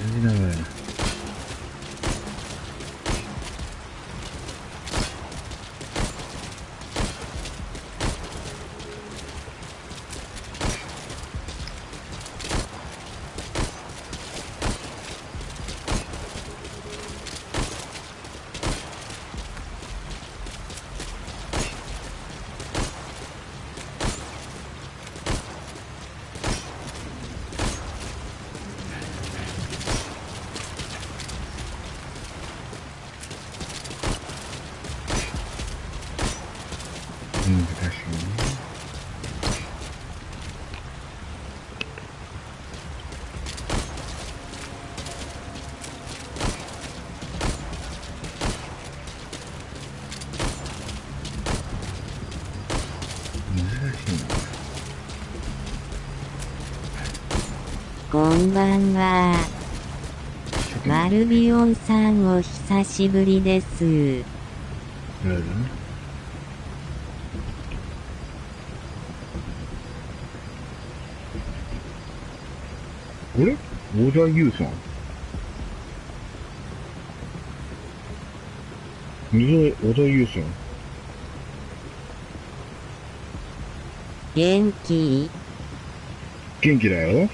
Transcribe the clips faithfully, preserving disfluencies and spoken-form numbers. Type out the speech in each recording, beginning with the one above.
全然ダメだな。難しいね。難しいな。 こんばんは。マルビオンさんお久しぶりです。 なるほどね。あれ小田優さん。水小田優さん。 元気？ 元気だよ。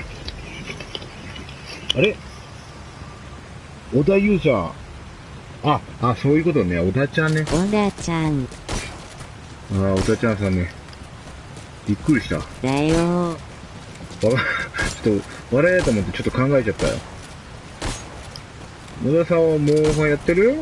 あれ小田優さん。あ、あ、そういうことね。小田ちゃんね。 小田ちゃん。 ああ、小田ちゃんさんね。びっくりした。わだよ。 ちょっと、笑えと思ってちょっと考えちゃったよ。小田さんはモンハンやってるよ。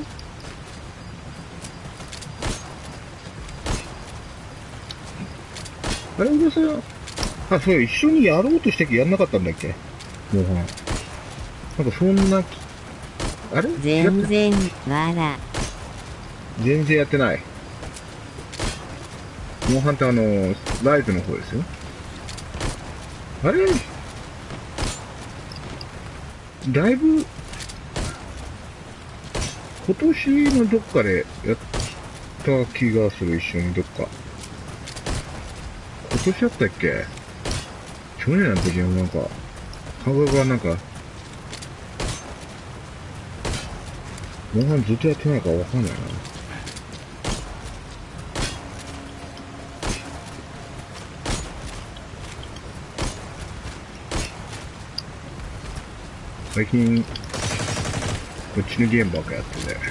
あれ、小田さん。あ、そう、一緒にやろうとしたけどやんなかったんだっけモンハン。なんかそんな、あれ全然、わら。 全然やってない。モンハンってあの、ライズの方ですよ。あれだいぶ、今年のどっかでやった気がする、一緒にどっか。今年やったっけ去年の時はなんか、感覚がなんか、モンハンずっとやってないからわかんないな。最近、こっちのゲームばっかやってて。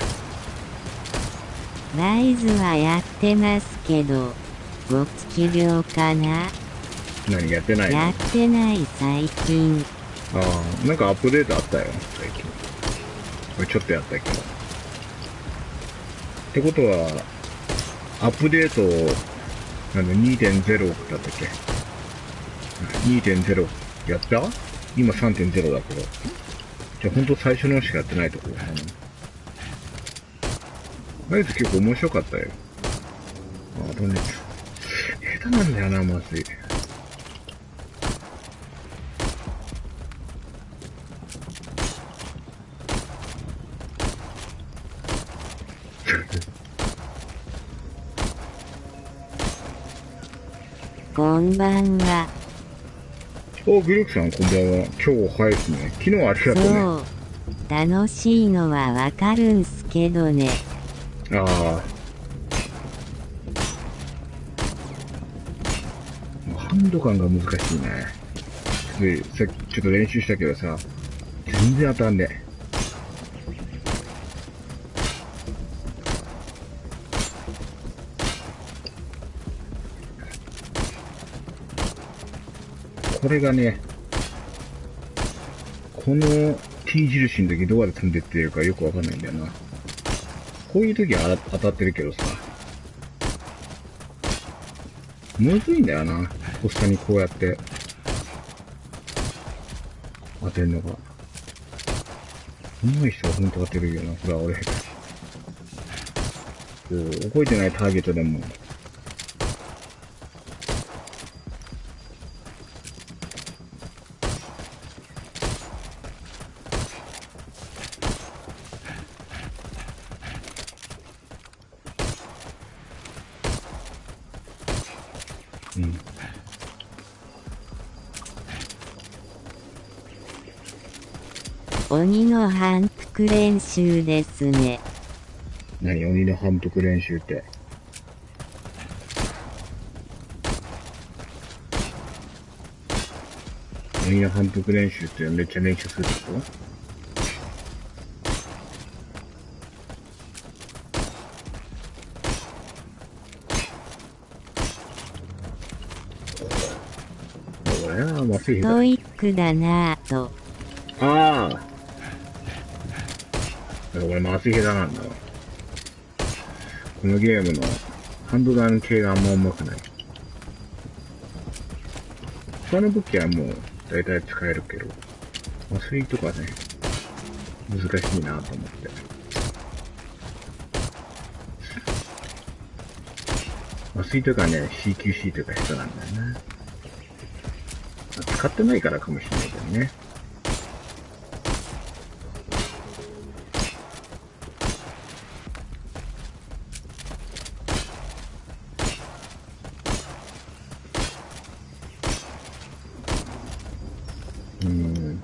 ライズはやってますけど、ご月病かな？ 何やってないの？ やってない最近。 ああ、なんかアップデートあったよ、最近。これちょっとやったけど。ってことは、アップデート、なんだ、にてんゼロ だったっけ ?にてんゼロ やった今 さんてんゼロ だけど。じゃあほんと最初のしかやってないところだね。あいつ結構面白かったよ。あ、あとね、下手なんだよな、まずい。 こんばんは。 お、グルークさんこんばんは。今日早いですね。昨日はありがとうね。 そう。楽しいのはわかるんすけどね。 ああ。ハンド感が難しいね。で、さっきちょっと練習したけどさ、全然当たんねえ。これがね、この T 印の時どこで飛んでってるかよくわかんないんだよな。こういう時は当たってるけどさ、むずいんだよな。とっさにこうやって当てるのが。上手い人はほんと当てるよな。それは俺下手し。こう、覚えてないターゲットでも、うん。 鬼の反復練習ですね。 何鬼の反復練習って。鬼の反復練習ってめっちゃ練習するってこと？これはまずい。 ストイックだなぁと。 ああ。だから俺マスヘダなんだわ。このゲームのハンドガン系があんま上手くない。他の武器はもう大体使えるけど、麻酔とかね、難しいなと思って。麻酔とかね、シーキューシー とか下手なんだよね。使ってないからかもしれないけどね。うーん。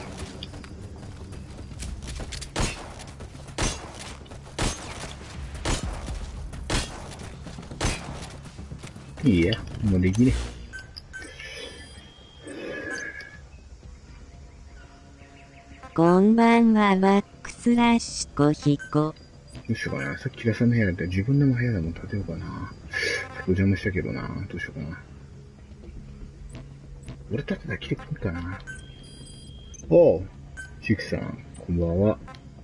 いいや、もうできねえ。 こんばんは、バックスラッシュコヒコ。 どうしようかな。さっきキラさんの部屋だったら自分でも部屋でも建てようかな。さっきお邪魔したけどな。どうしようかな。俺建てたら来てくるかな。おう、チクさん、こんばんは。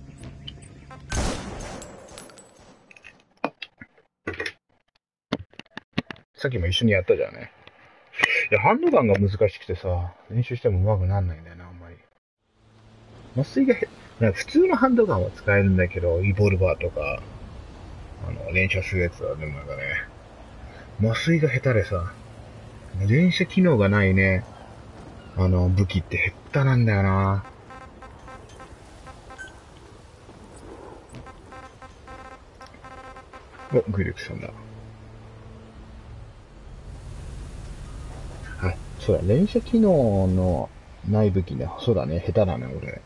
さっきも一緒にやったじゃんね。いや、ハンドガンが難しくてさ、練習しても上手くなんないんだよな、あんまり。麻酔がへ、なんか普通のハンドガンは使えるんだけど、イボルバーとか、あの、連射するやつは、でもなんかね、麻酔が下手でさ、連射機能がないね、あの、武器って減ったなんだよな。お、グリュクさんだ。はい、そうだ、連射機能のない武器ね、そうだね、下手だね、俺。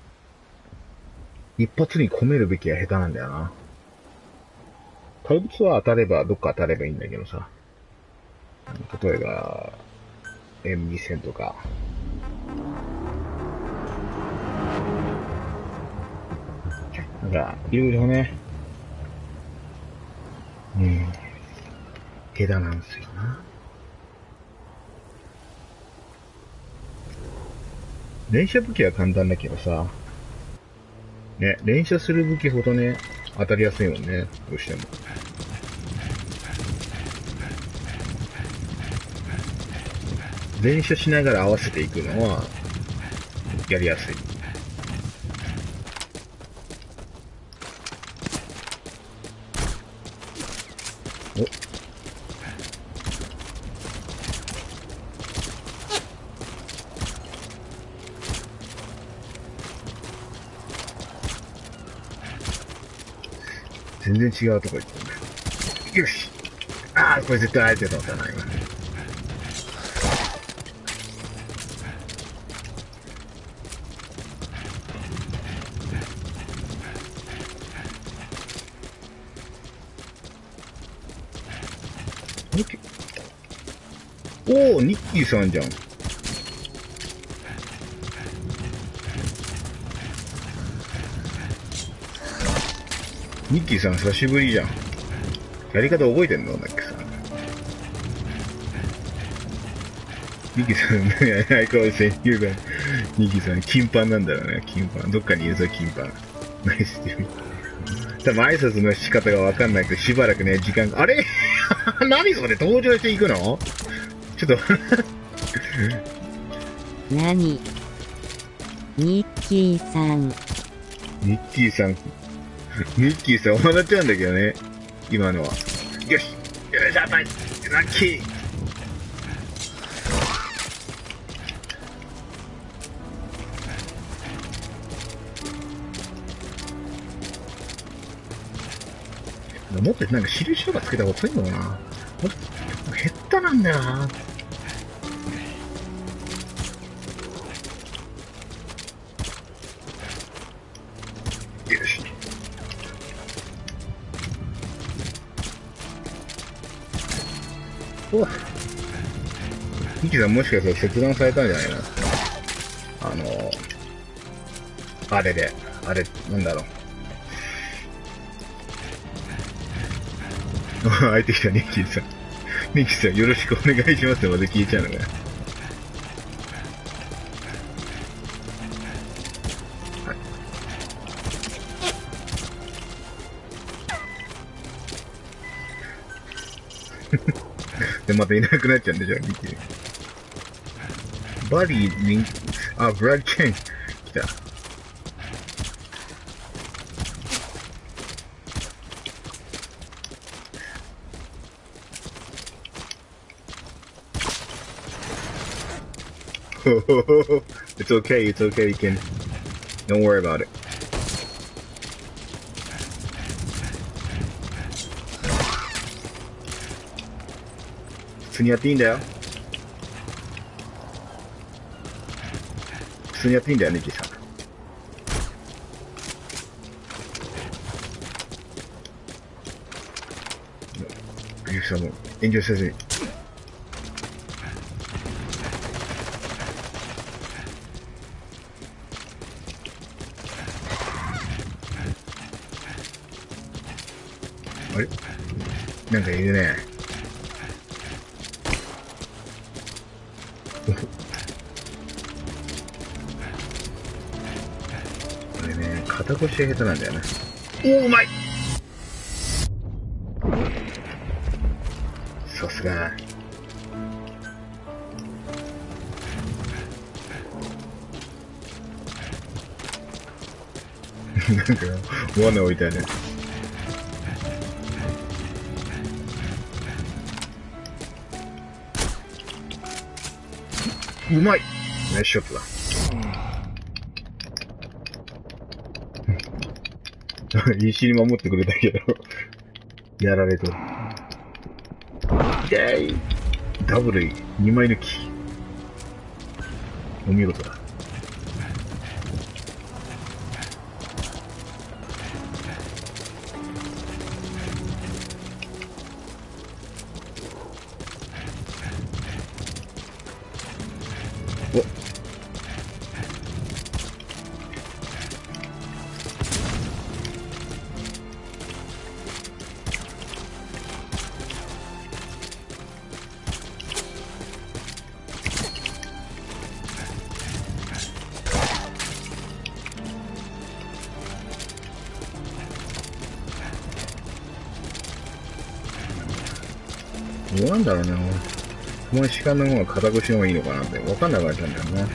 一発に込めるべきは下手なんだよな。怪物は当たれば、どっか当たればいいんだけどさ。例えば、エムにせん とか。なんか、いろいろね、うん、下手なんですよな。連射武器は簡単だけどさ、ね、連射する武器ほどね、当たりやすいもんね、どうしても。連射しながら合わせていくのは、やりやすい。お、全然違うとこ行ってる。よし。ああ、これ絶対あえてだったな、今。おお、ニッキーさんじゃん。ニッキーさん久しぶりじゃん。やり方覚えてんのだっけさ。ニッキーさん、ね、相変わらず戦友が、ニッキーさん、金パンなんだろうね、金パン。どっかにいるぞ、金パン。ナイスって。多分挨拶の仕方がわかんないけど、しばらくね、時間が、あれ何それ登場していくのちょっと何ニッキーさん。 ニッキーさん、ニッキーさん笑っちゃうんだけどね。今のは。よしよし、やばいラッキーもっとなんか印とかつけた方がいいのかな。もっと減ったなんだよな。 おミキさんもしかしたら切断されたんじゃないの？あの、あれで、あれ、なんだろう。入ってきた、ニッキーさん。ニッキーさん、よろしくお願いしますまで聞いちゃうのね。はい。で、またいなくなっちゃうんでしょ、ニッキー。バディに、あ、ブラッドチェーン、来た。It's okay, it's okay, you can. Don't worry about it. 普通にやっていいんだよ。普通にやっていいんだよ、ニキさん。ニキさんも遠慮せずに。あれなんかいるね。これね、肩越しが下手なんだよね。おー、うまい。さすが。なんか、罠置いたね。うまい。ナイスショットだ。必死に守ってくれたけど、やられと。痛い。ダブルにまい抜き。お見事だ。どうなんだろうな。この士官の方が肩越しの方がいいのかなって分かんなくなっちゃうんだよな。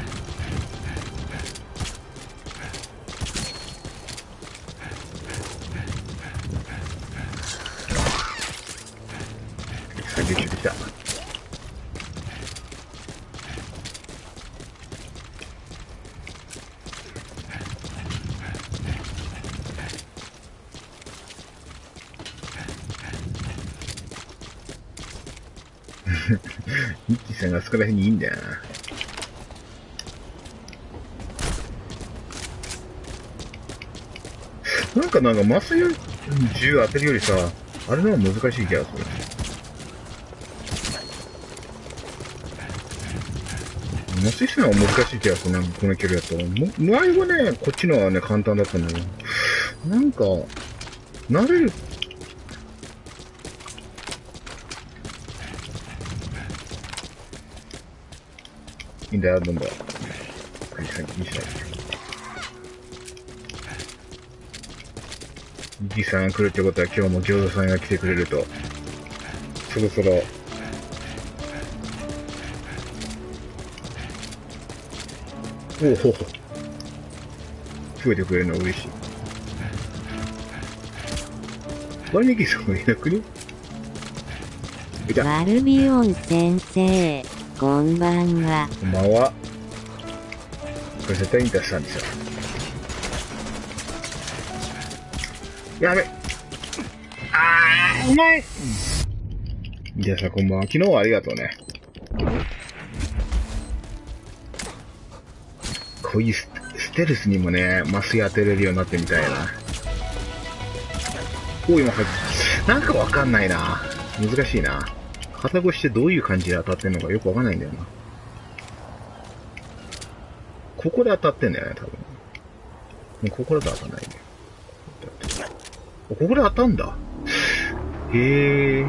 下げてきた。ミッキーさんがあそこら辺にいいんだよな。なんかなんか麻酔銃当てるよりさ、あれの方が難しい気がする。麻酔するのは難しい気がするな、この距離だと。前はね、こっちのはね、簡単だったんだけど。なんか、慣れる。いいんだよ、どんどん。はい、はい、いいしない。ミキさんが来るってことは今日も餃子さんが来てくれると、そろそろ、おおほほ。増えてくれるの嬉しい。あれ、ミキさんがいなくね？いた。 マルビオン先生、こんばんは。 こんばんは。これ絶対インターしたんですよ。やべ。あー、うまい。じゃあさ、こんばんは。昨日はありがとうね。こういうステルスにもね、麻酔当てれるようになってみたいな。お、今入って、なんかわかんないな。難しいな。 肩越しってどういう感じで当たってんのかよくわかんないんだよな。ここで当たってんだよね、多分。もうここだと当たんないね。ここで当たんだ。へえ。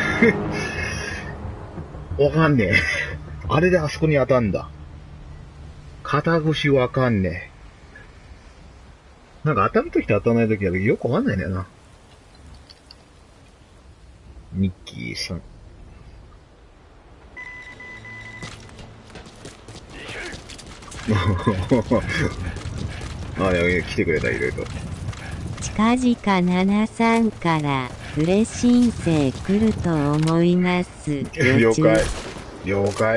わかんねえ。あれであそこに当たんだ。肩越しわかんねえ。なんか当たるときと当たらないときはよくわかんないんだよな。ミッキーさん。あ、いや、来てくれた、いろいろ。 近々ななさんからプレ申請来ると思います。 了解。了解。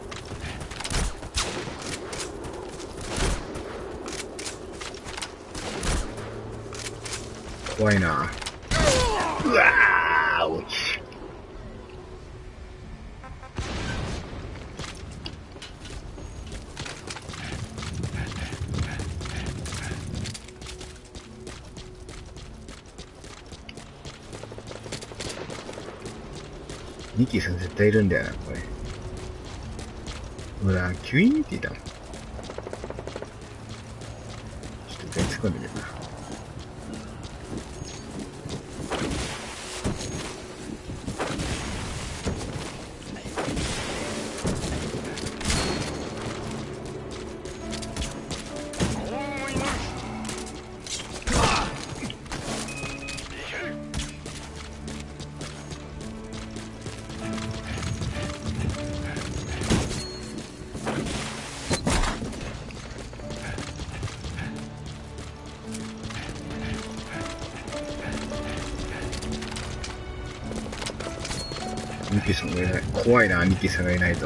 怖いな。うわー、落ち。ニキさん絶対いるんだよな、これ。ほら、キュイーンって言ったの。ちょっと一回突っ込んでみるな。ニキさんがいない。怖いな、ニキさんがいないと。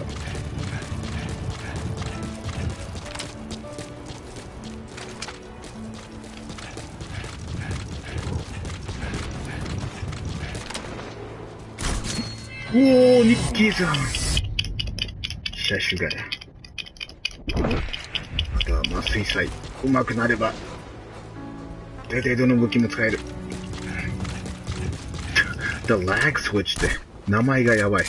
おー、ニッキーさん。車種がね。あとは麻酔さえうまくなれば、大体どの武器も使える。The Lag Switch って名前がやばい。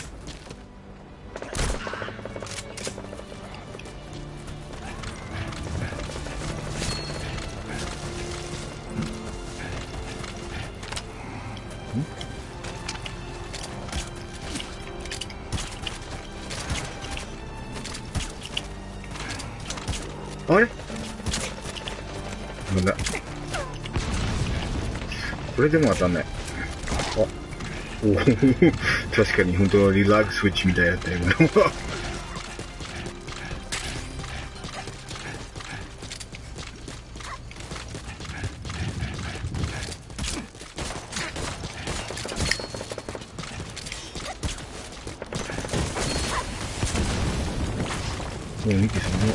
あれなんだ。これでも当たんない。あ、おお、確かに本当のリラックススイッチみたいやったよ、今のは。もう見てその。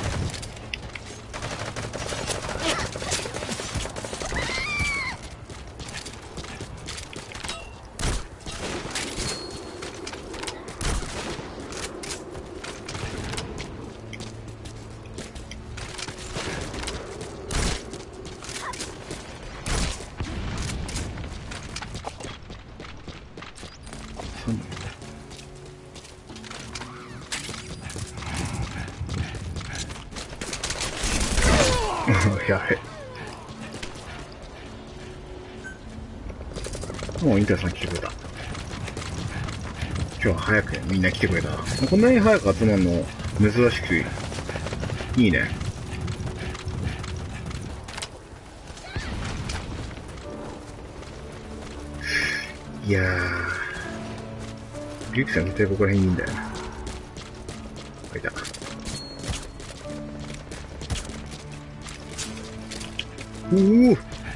やべ。もうインターさん来てくれた。今日は早くみんな来てくれたな。こんなに早く集まるの珍しくいいね。いやー、リュウキさん絶対ここら辺にいいんだよな。いた。おお。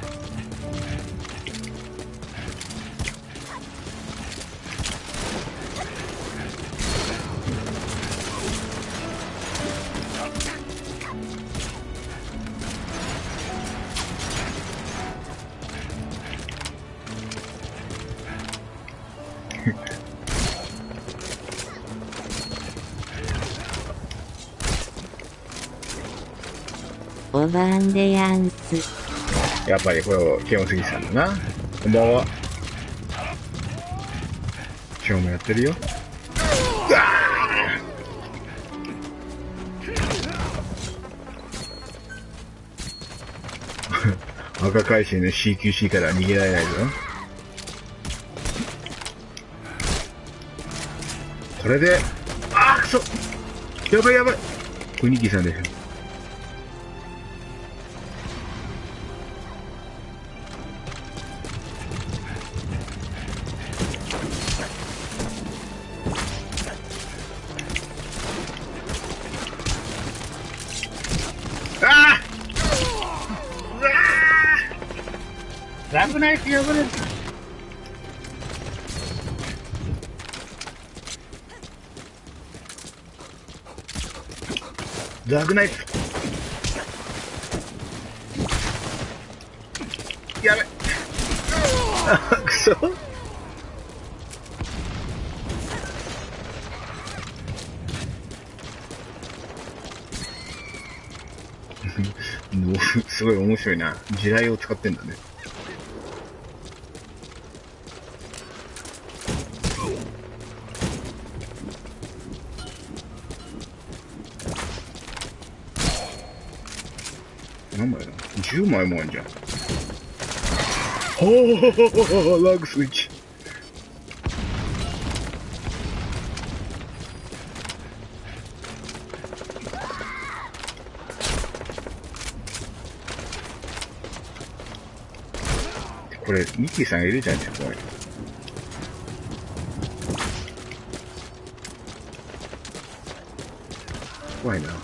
おばんでやんす。 やっぱりこれをケモスギさんだな。こんばんは。今日もやってるよ。 赤回線の シーキューシー から逃げられないぞ。これで、あーくそやばいやばい。これニキさんですよ。あーうわー危ないですよ、危ないです。ザークナイフ。やべ。あ、くそ。すごい面白いな。地雷を使ってんだね。何枚だ ?じゅう 枚もあるじゃん。ほー、ラグスイッチ。これ、ミッキーさんいるじゃん、これ。怖いな。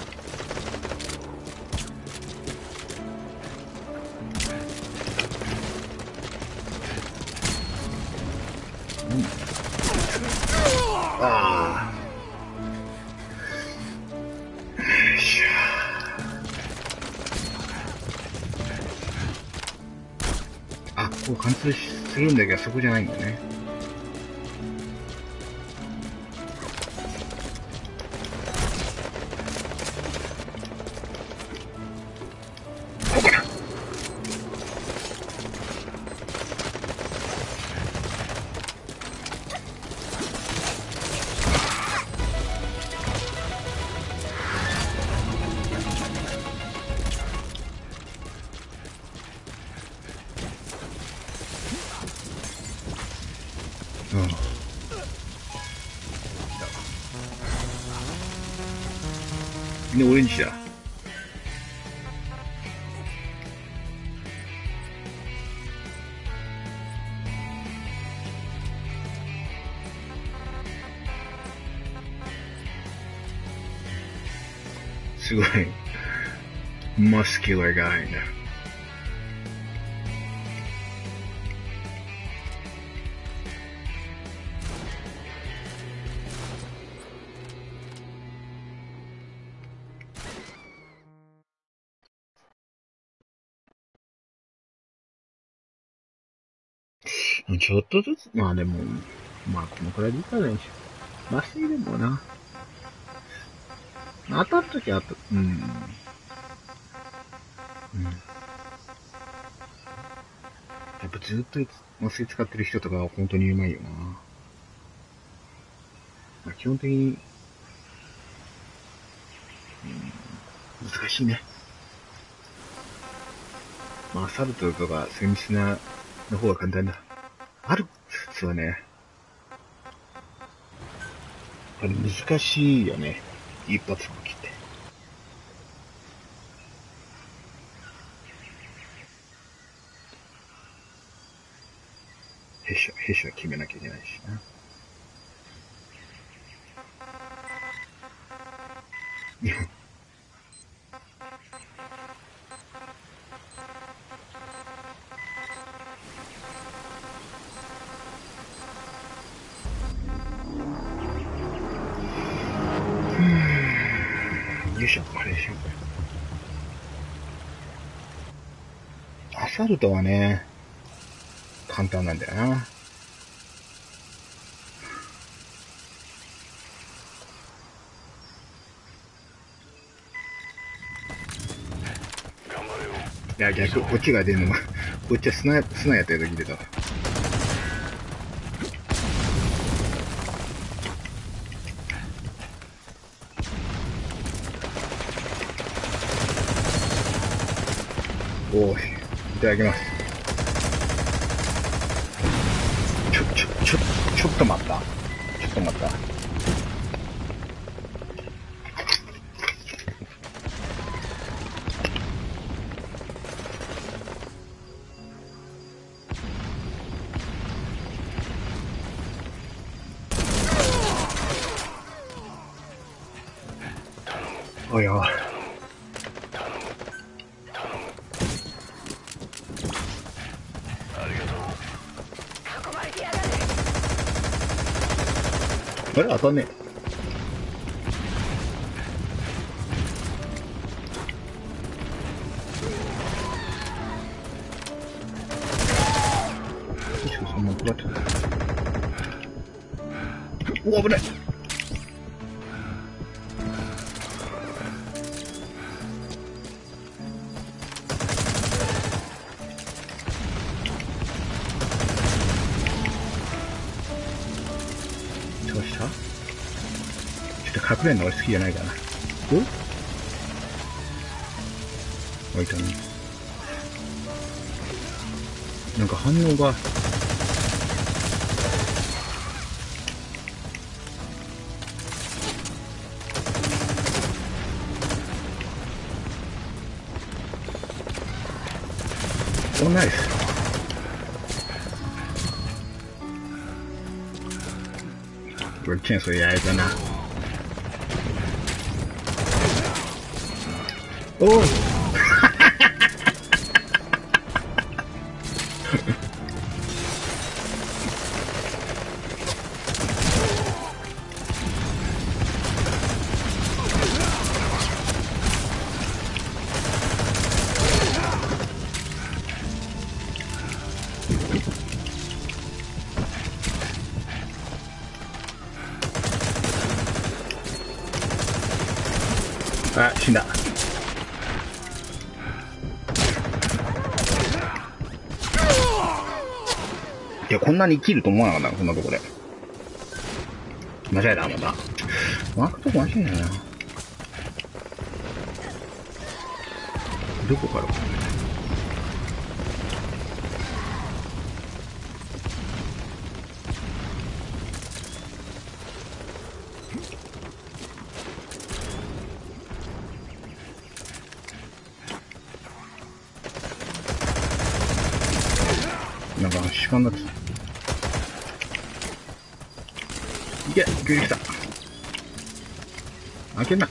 ああ。よいしょ。あ、こう貫通するんだけど、そこじゃないんだね。ここだ。うん。で、オレンジだ。すごい、マスキュラーガイだ。ちょっとずつ、まあでも、まあこのくらいでいいかないし。麻酔でもな。当たるときは当たる。うん。うん。やっぱずっと麻酔使ってる人とかは本当にうまいよな。まあ、基本的に、うん、難しいね。まあ、アサルトとかセミシナの方が簡単だ。あるそうね。あれ難しいよね。一発武器って。弊社、弊社決めなきゃいけないしな。よいしょ、あれでしょ。アサルトはね、簡単なんだよな。いや、逆、こっちが出るのが、こっちは砂、砂やった時出たわ。おい。 ただきます。ちょ、ちょ、ちょ、ちょっと待った。ちょっと待った。おや。あれ当たんねえ。確かそんなことだった。うわ、危ない。どうした？ちょっと隠れるの俺好きじゃないかな。お？置いたね。なんか反応が。お、ナイス。これチェーンソーやられたな。おおあ、死んだ。いや、こんなに生きると思わなかったな、こんなとこで。間違えた、また。マークとこ間違えないな。どこからか。なんか、鹿になってた。いけ、急に来た。開けんな。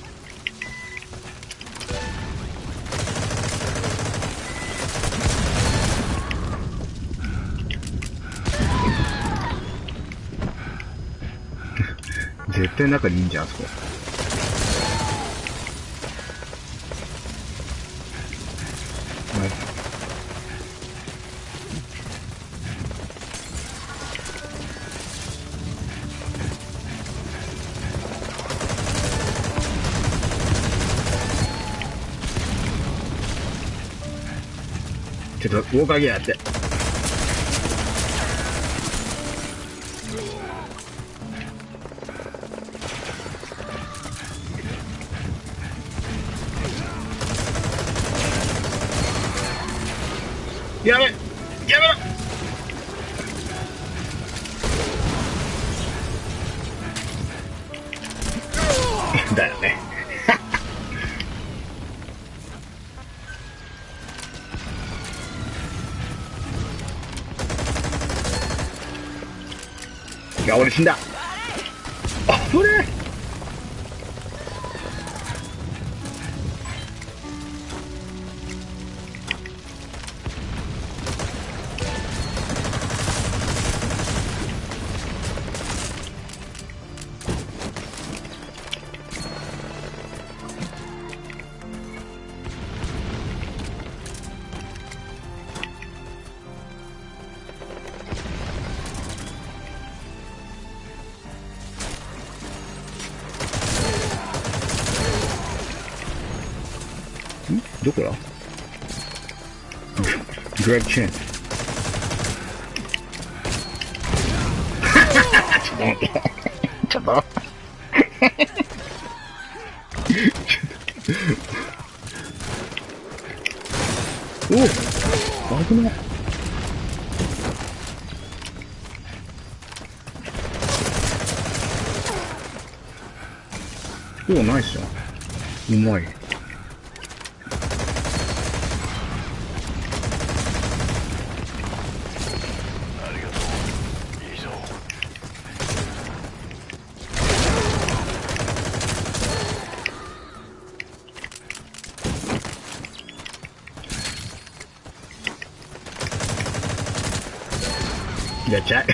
絶対中にいいんじゃん、あそこ。はい。ちょっと、大影やって。やめやめろだよね。いや、俺死んだ。あ、それどこだグラブチェーン。ちょっと待って。ちょっと。 おお危な。おお、ナイスじゃん。うまい。やっちゃえ。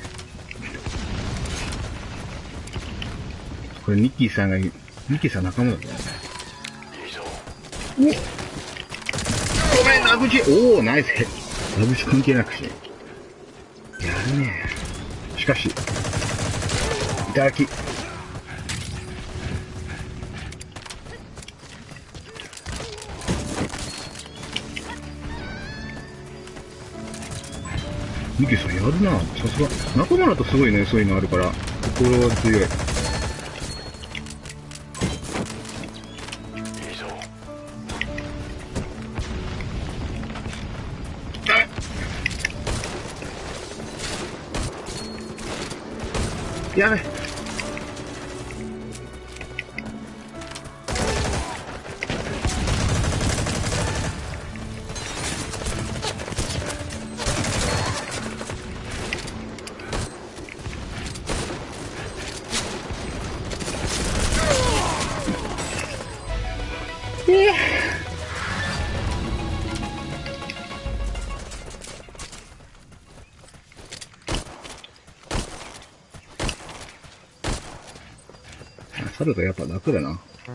これニッキーさんが、ニッキーさん仲間だったね。おごめん、ラブチ。おお、ナイス。ラブチ関係なくし。やるね。しかし、いただき。ミキさんやるな。さすが。仲間だとすごいね、そういうのあるから。心強い。やべ。サルがやっぱ楽だな。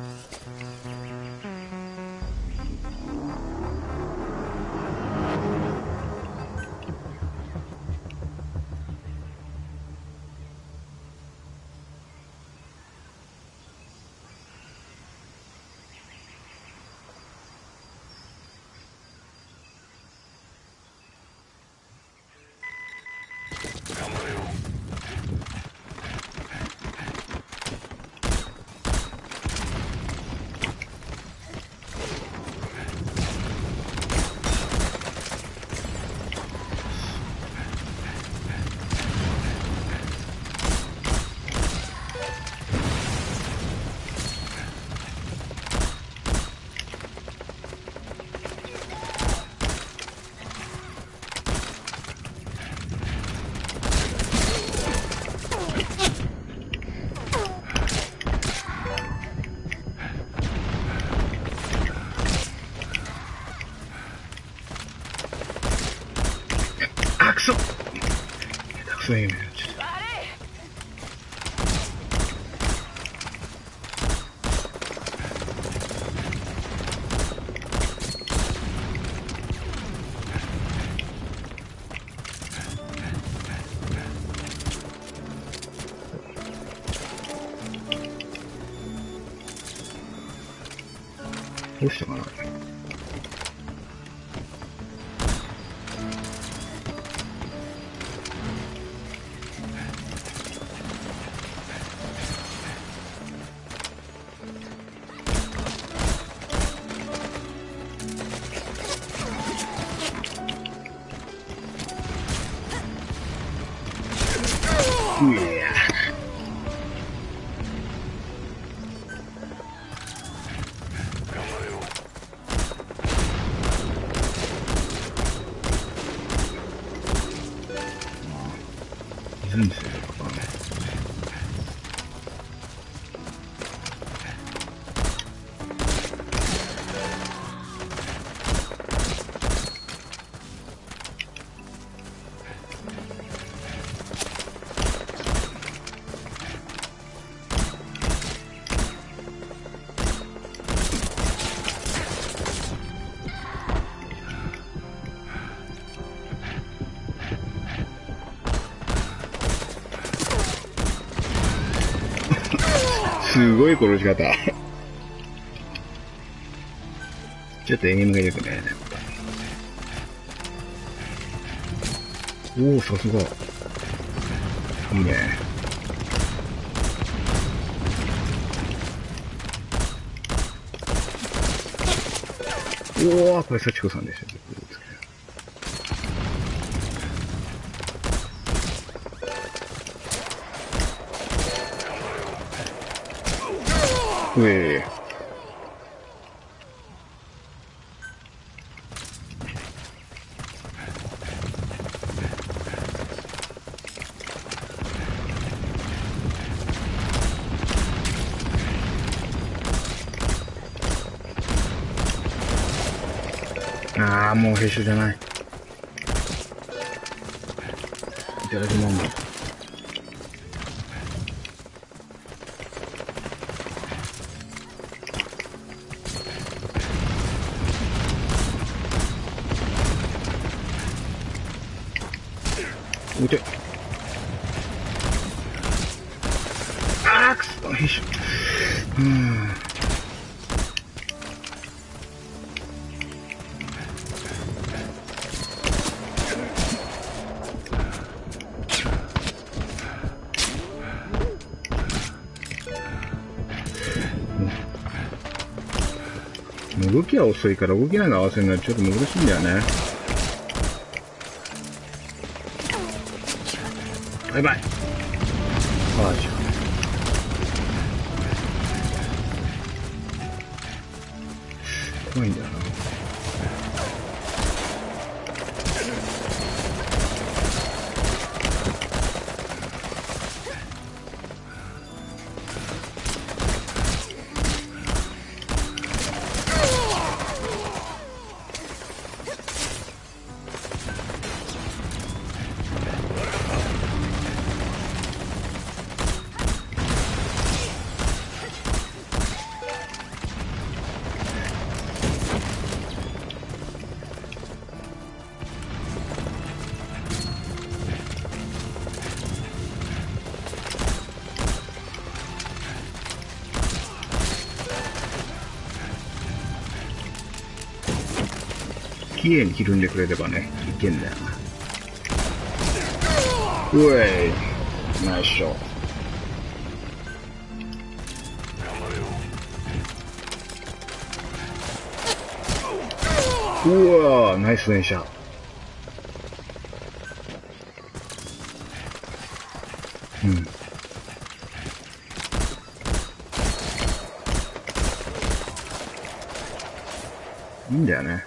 あ、くそ。下手くそいね。どうしたかな。ういや。人生とかね。すごい殺し方。ちょっとエゲムが良くないね。おお、さすが。いいね。 おー、これ幸子さんでした。うえー。ああ、もう兵種じゃない。いただきます。撃て。あーくそ、兵種。うーん。動きは遅いから動きながら合わせるのはちょっと難しいんだよね。バイバイ。ああ、じゃあ。怖いんだよな。綺麗にひるんでくれればね、いけんだよな。うえい、ナイスショー。うわー、ナイス連射。うん。いいんだよね。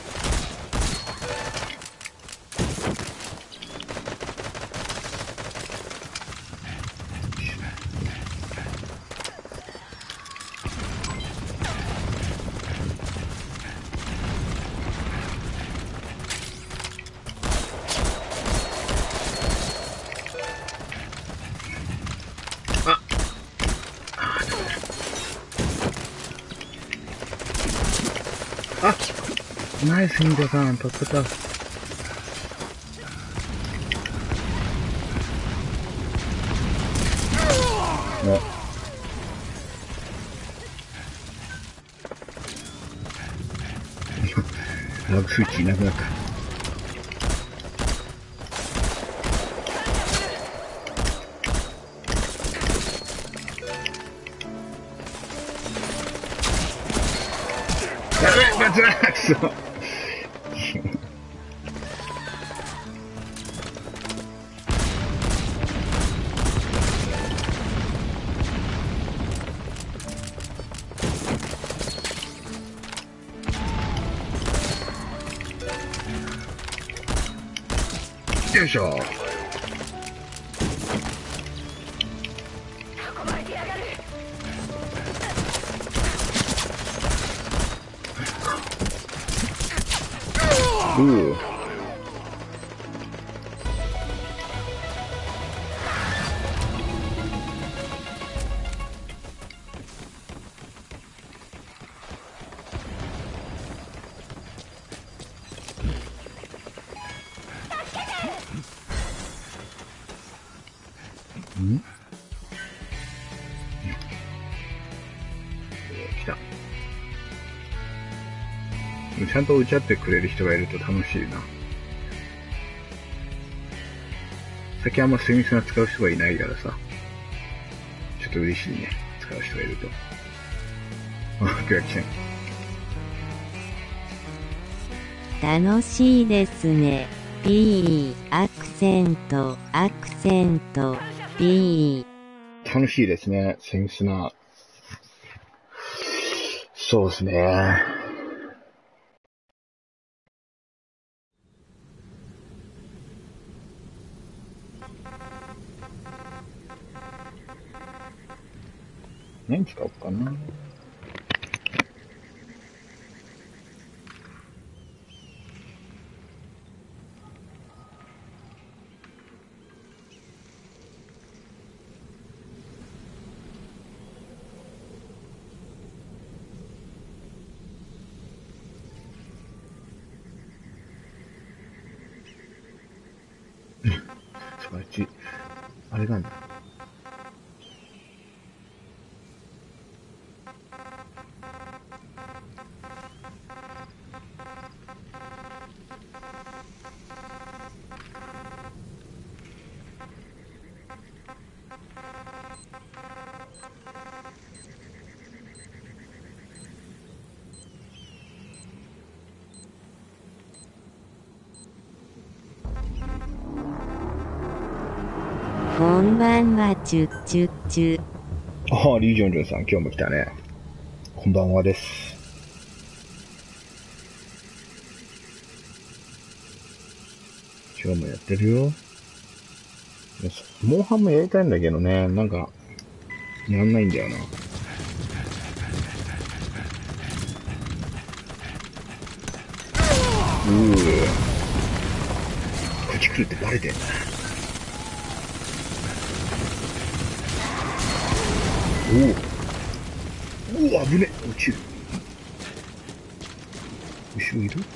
あ、ナイス忍者さん、助かった。あ、ラグスイッチいなくなった。やべえ、バツラクソ。よいしょ。うう。ん？来た。ちゃんと打ち合ってくれる人がいると楽しいな。最近あんまスミスナ使う人がいないからさ、ちょっと嬉しいね。使う人がいると。あ、クラキセン。 楽しいですね。P アクセント、アクセント、P。 楽しいですね。センスな。そうですね。何使おうかな。あっち、あれなんだ。 こんばんは、チュッチュッチュ。 ああ、リージョンジョンさん、今日も来たね。こんばんはです。今日もやってるよ。モンハンもやりたいんだけどね、なんか、やんないんだよな。うー。口来るってバレてんな。おお。うわ、危ね。落ちる。後ろいる？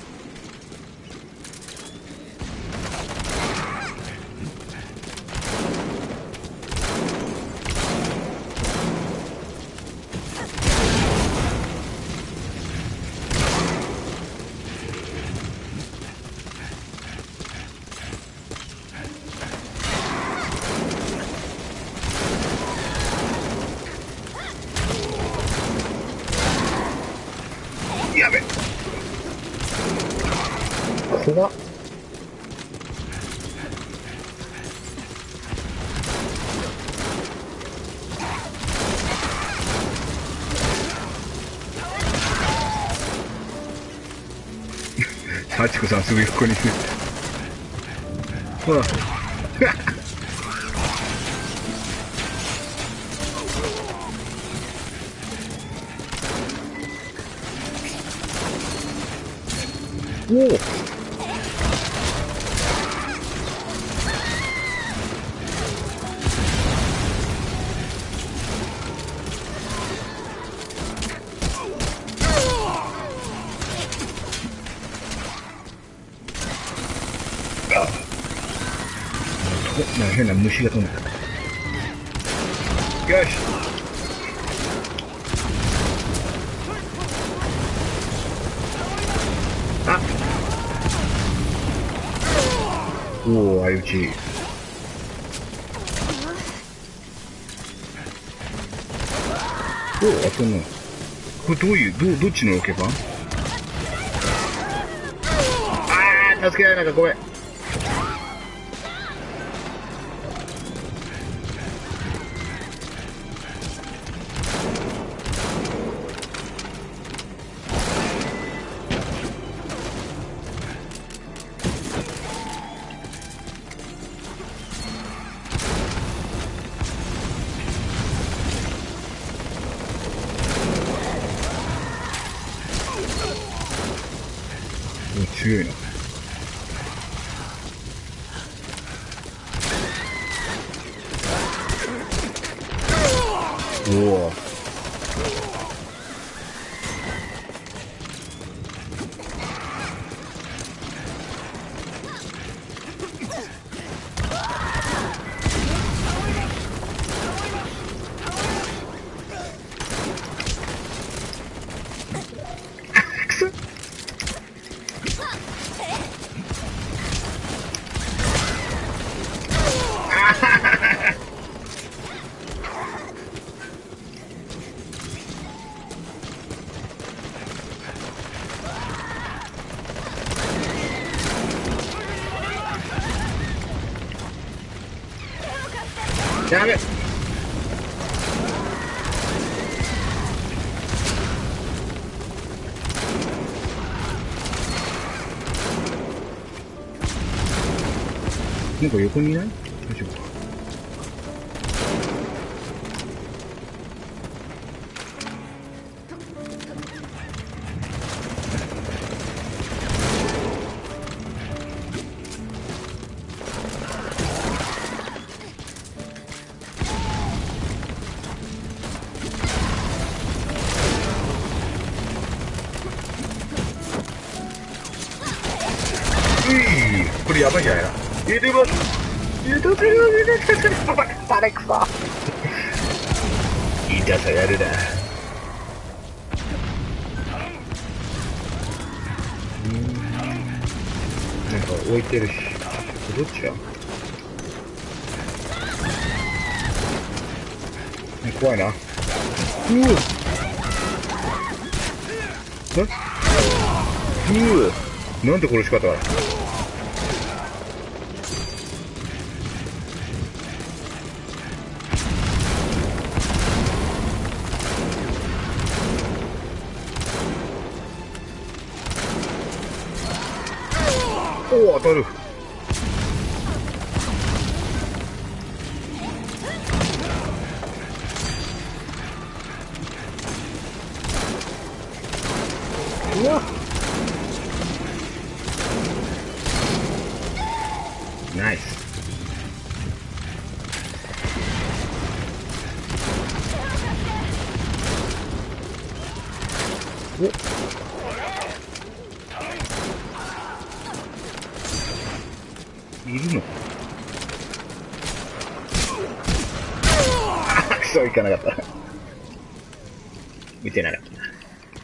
やべ。怖っ。幸子さんすぐ横にする。ほら。おお。なんか変な虫が飛んでた。よし。あ。おお、相打ち。おお、あそんな。これどういう、どう、どっちのロケバン？あー、助けられなかった、ごめん。強いな。おお。 やべ。なんか横にいない？大丈夫か。これやばいんじゃないな。入れてます。入れてます。入れてます。入れてます。あれくそ。痛さやるな。うん。なんか置いてるし。どっちや？怖いな。うぅ。え？うぅ。なんて殺し方だ。おお、当たる。うわっ。ナイス。おっ。いるの？あ、くそ、いかなかった。見てなかったな。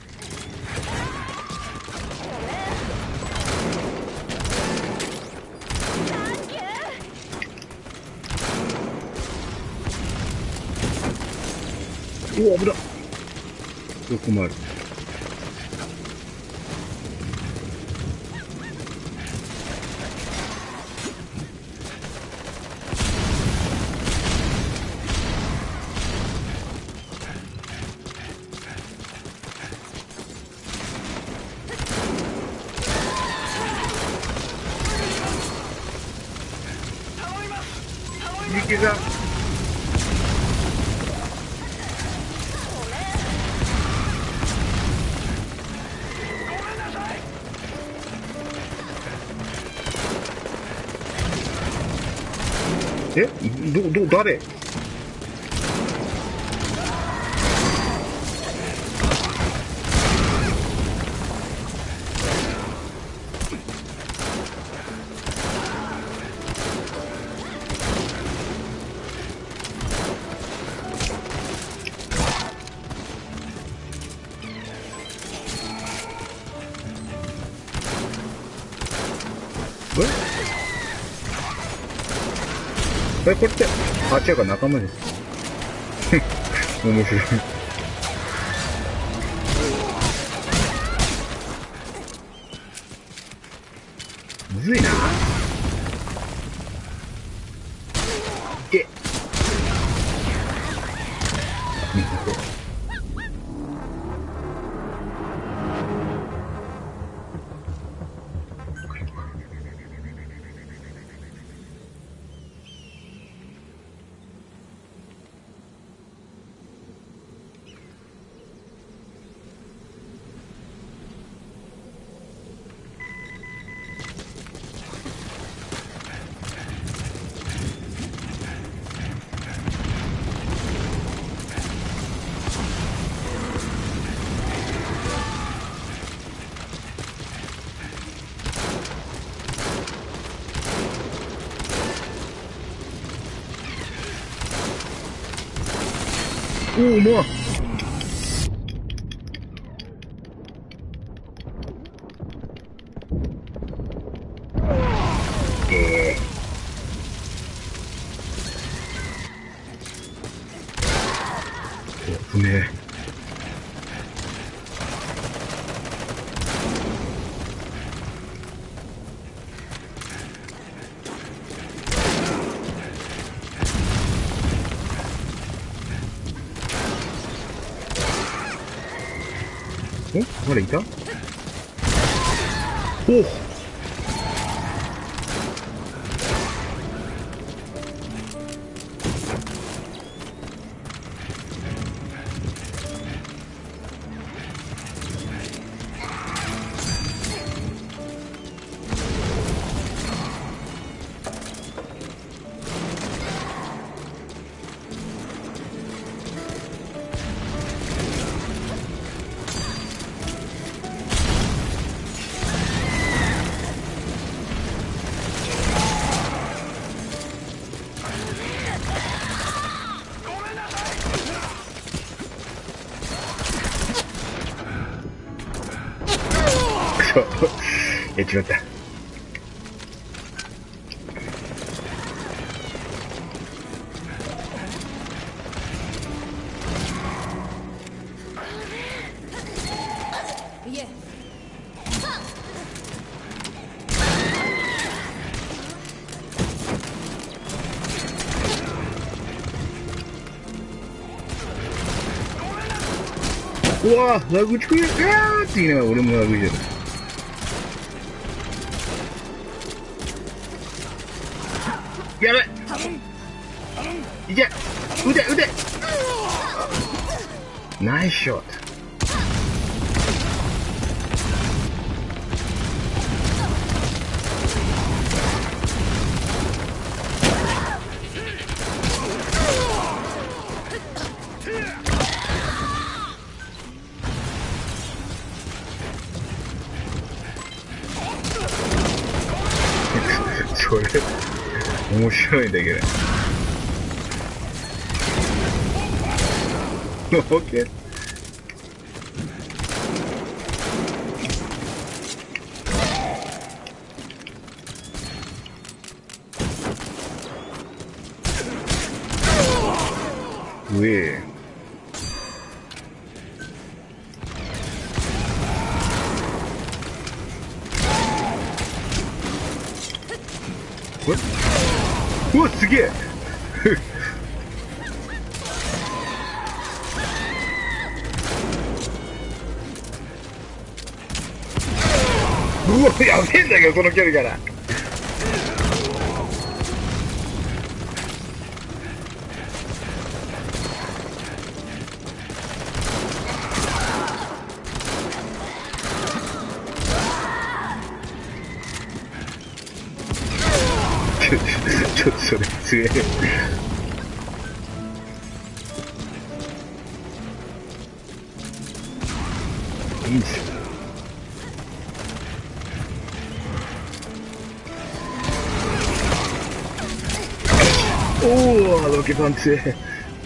おお、危なっ。どこもある。力がえどど誰？ええ、これって、あ、違うか、仲間です。面白い。むずいな。いけ。おお、まあ。えー。危ねえ。 まだいた？おっえ、違った。うわぁ、ラグチクリ、うわーって言いながら俺もラグしてる。やべいけ腕腕ナイスショット。それ面白いんだけど。オッケー。うえこれうわすげえうわやべえんだけどこの距離からちょっとそれ強えいいんですよおおロケパン強え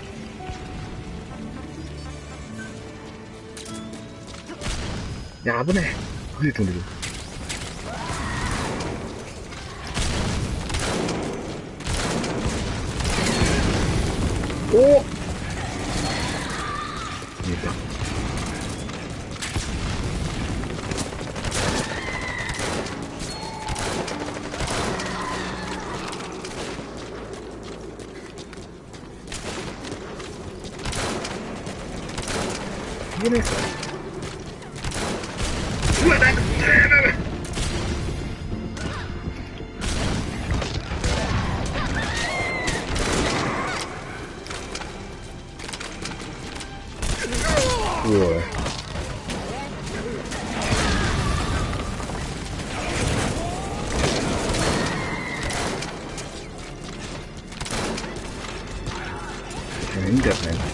いや危ねえグレ飛んでるおお見えた危ねえうわなんかうわいいんだよね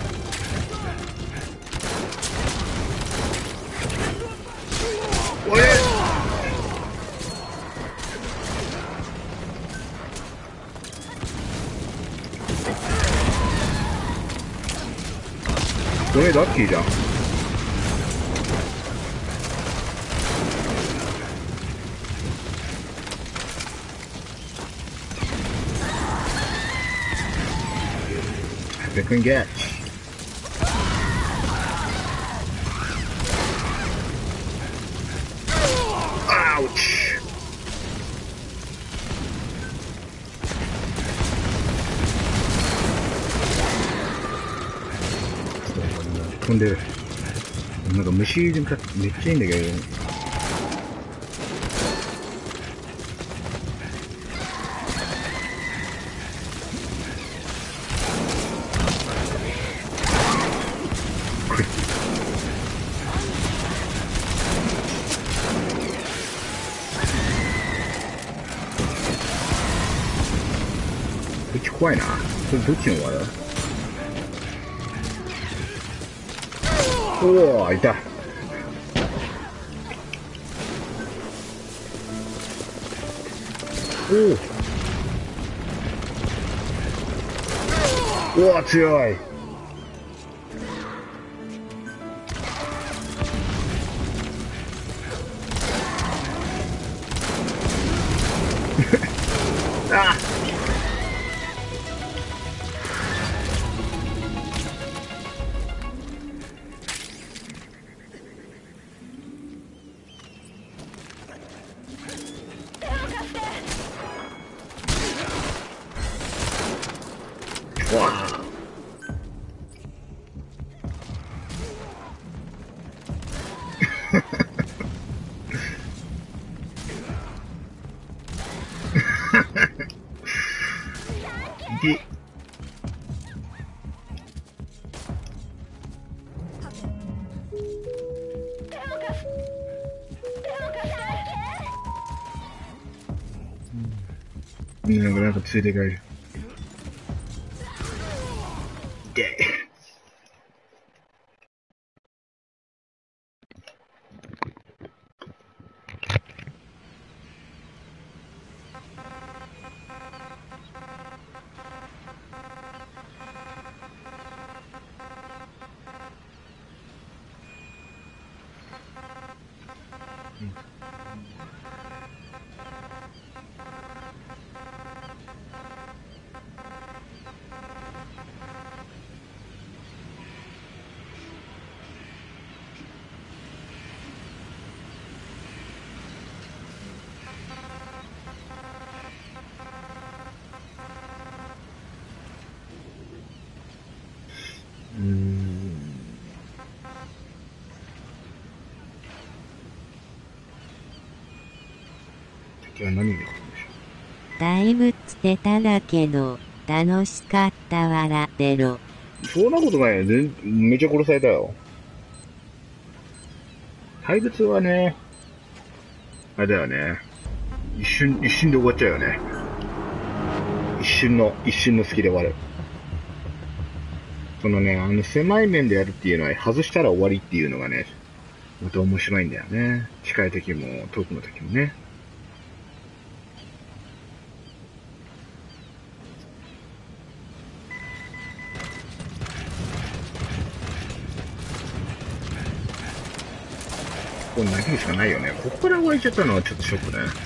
おいこれラッキーじゃんSecond catch. Ouch. 飛んでる。 なんか虫めっちゃいいんだけど。こっち怖いな。これどっちの技？おお、いた。おお。おお、強い。ああ。わあ。で、みんながなんかついて帰る。で、うーん。敵は何で来るんでしょだいぶつてただけど、楽しかった笑ってろ。 う。そんなことないよ。全めっちゃ殺されたよ。怪物はね、あれだよね。一瞬、一瞬で終わっちゃうよね。一瞬の、一瞬の隙で終わる。そのね、あの狭い面でやるっていうのは、外したら終わりっていうのがね、また面白いんだよね。近い時も遠くの時もね。これ投げるしかないよね。ここから湧いちゃったのはちょっとショックだね。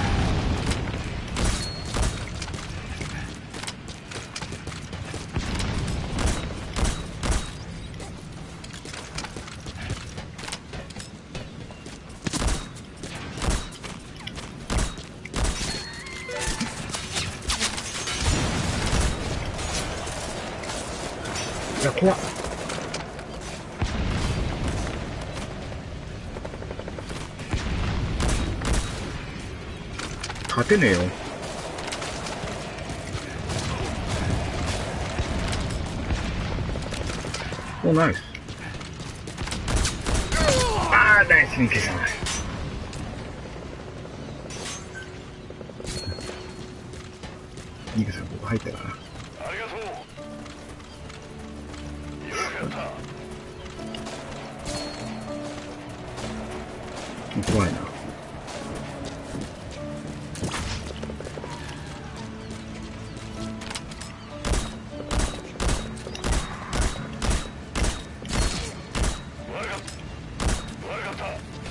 いや、怖っ。勝てねえよ。お、ナイス。あー、ナイスに消さない。ニカさん、ここ入ったかな。 ありがとう。よくやった。 怖いな。 悪かった。悪かった。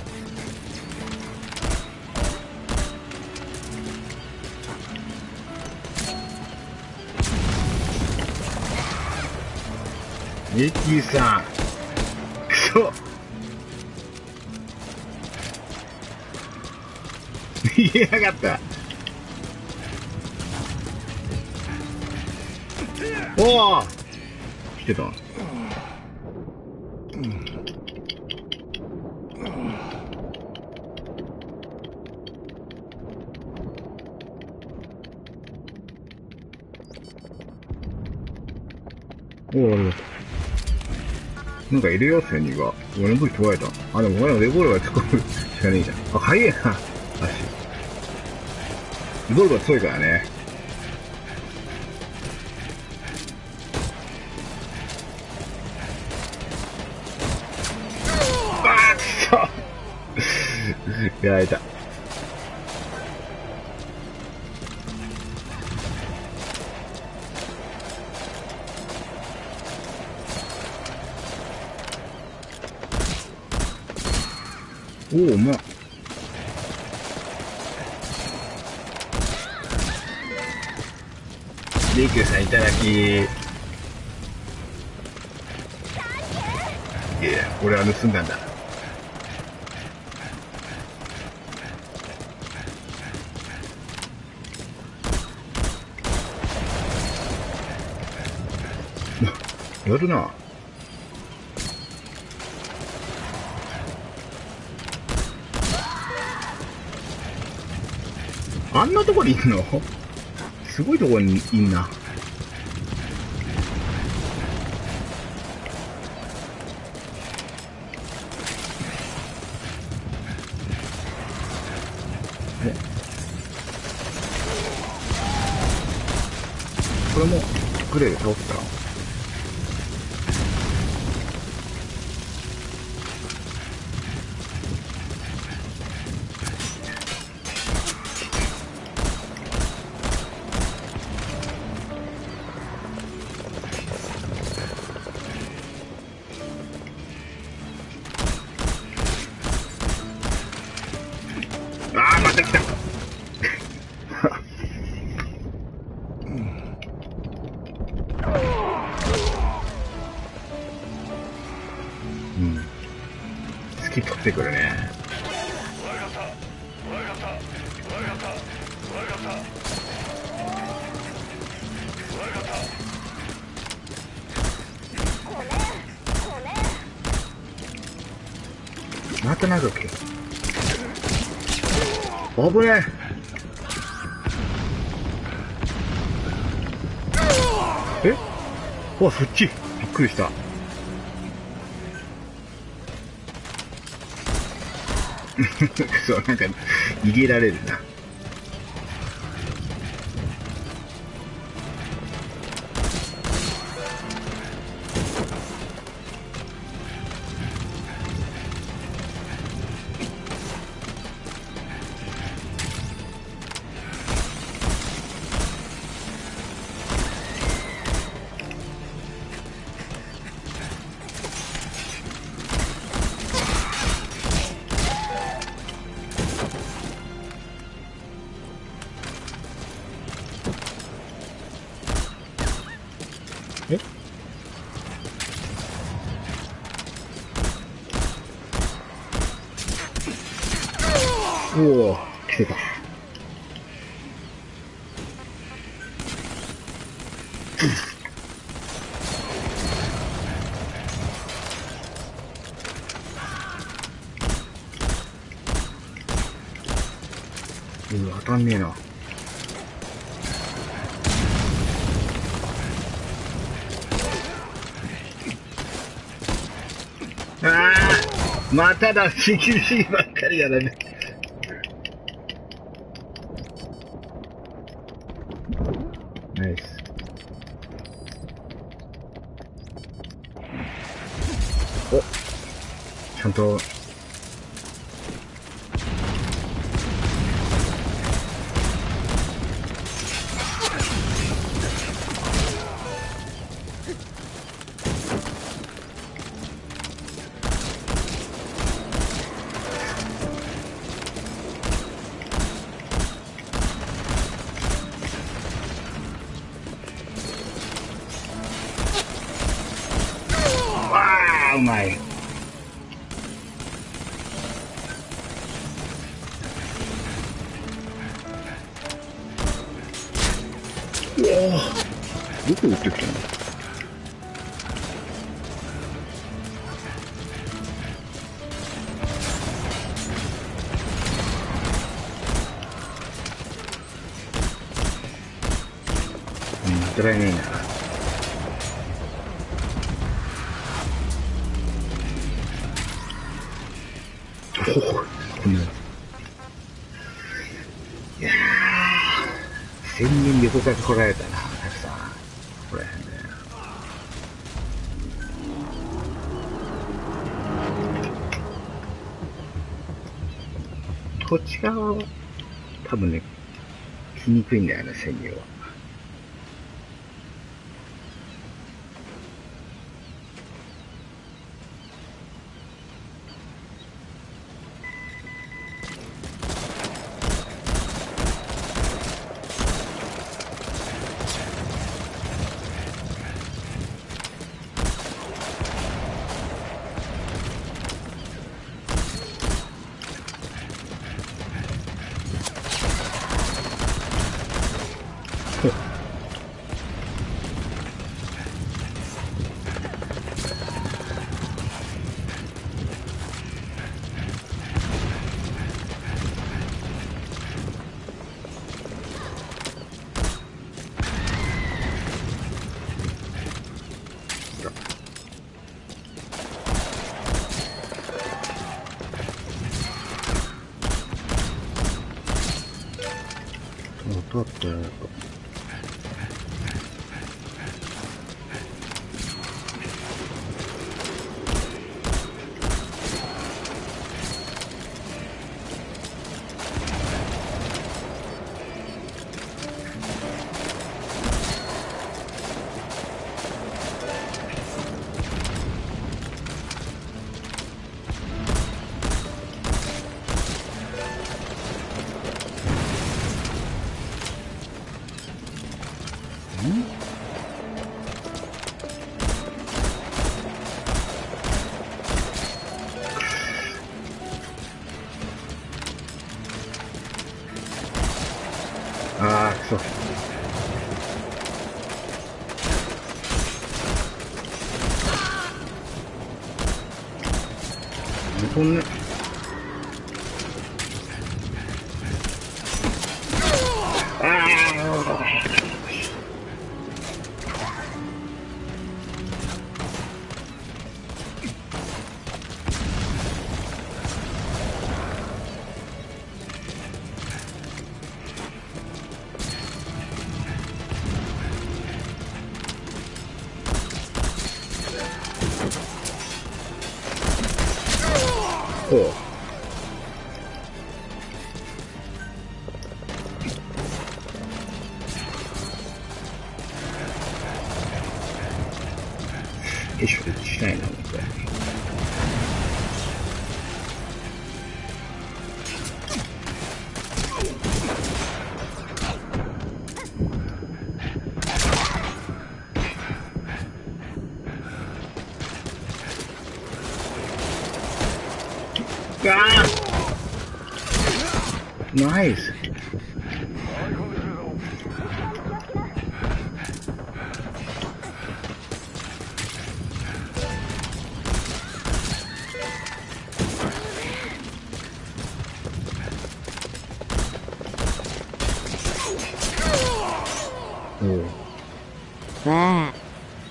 ミッキーさん。くそ。言えなかった。おお来てた。 おお、ありがとう。なんかいるよ、千人が。俺の武器取られた。あ、でも俺のレボルバー使うしかねえじゃん。あ、早いな。足。レボルバー強いからね。あー、くそやられた。おお、まあ。レイキューさんいただき。いや、俺は盗んだんだ。やるな。あんなとこにいんの？すごいとこにいんな。これもグレーで倒った。ああ、また来た。うん。スキップってくるね。またなんだっけ。危ねえ。え、うわ、そっち。びっくりした。そう、なんか、逃げられるな。え、おお、来てた。うわ、当たんねえな。ああ、まただ、厳しいばっかりやだね。ナイス。お、ちゃんと。うまい。おお、どこ撃ってきたの？うん、当たらないな。 せんにん横から来られたな、たくさん。これへんね。こっち側は、多分ね、来にくいんだよね、潜入は。音あったよ。ああ、くそ。こんな。ああ。ほう。よいしょ、したいな、これ。ああナイス。おう。 わあ。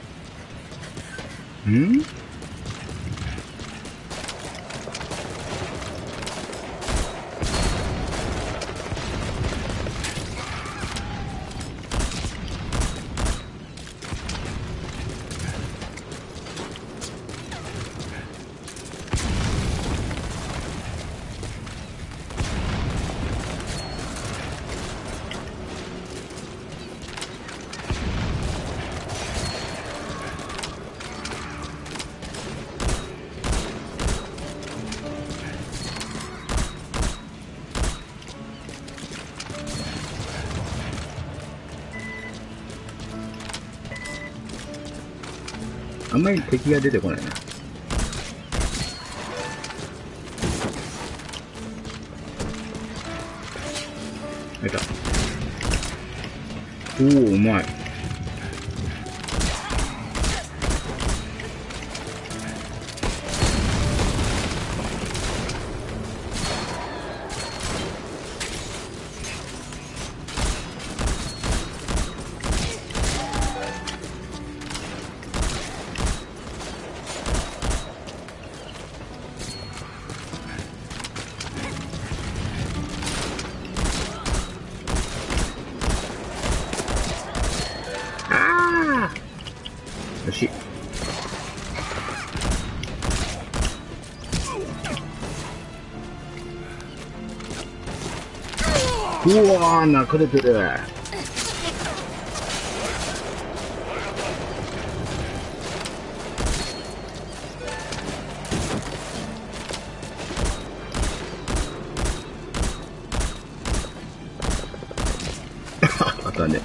んあんまり敵が出てこないな。出た。おお、うまい。 うわー、泣かれてる。あったね。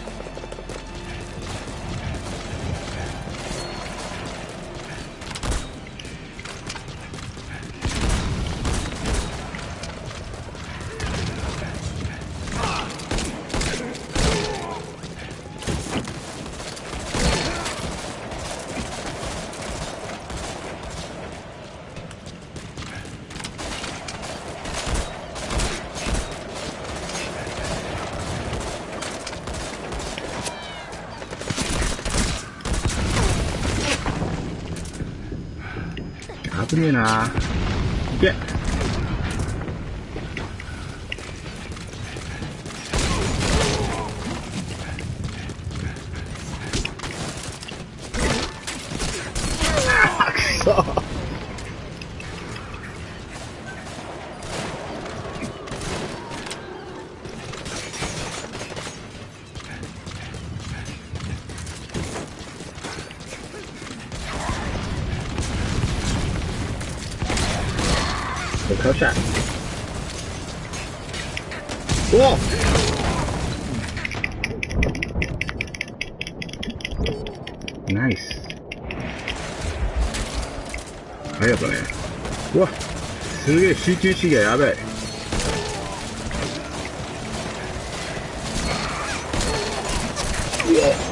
危ねえな。いけ。あくそ。倒した。おナイス。ありがとうね。うわ、すげえ集中しがやばい。うわ。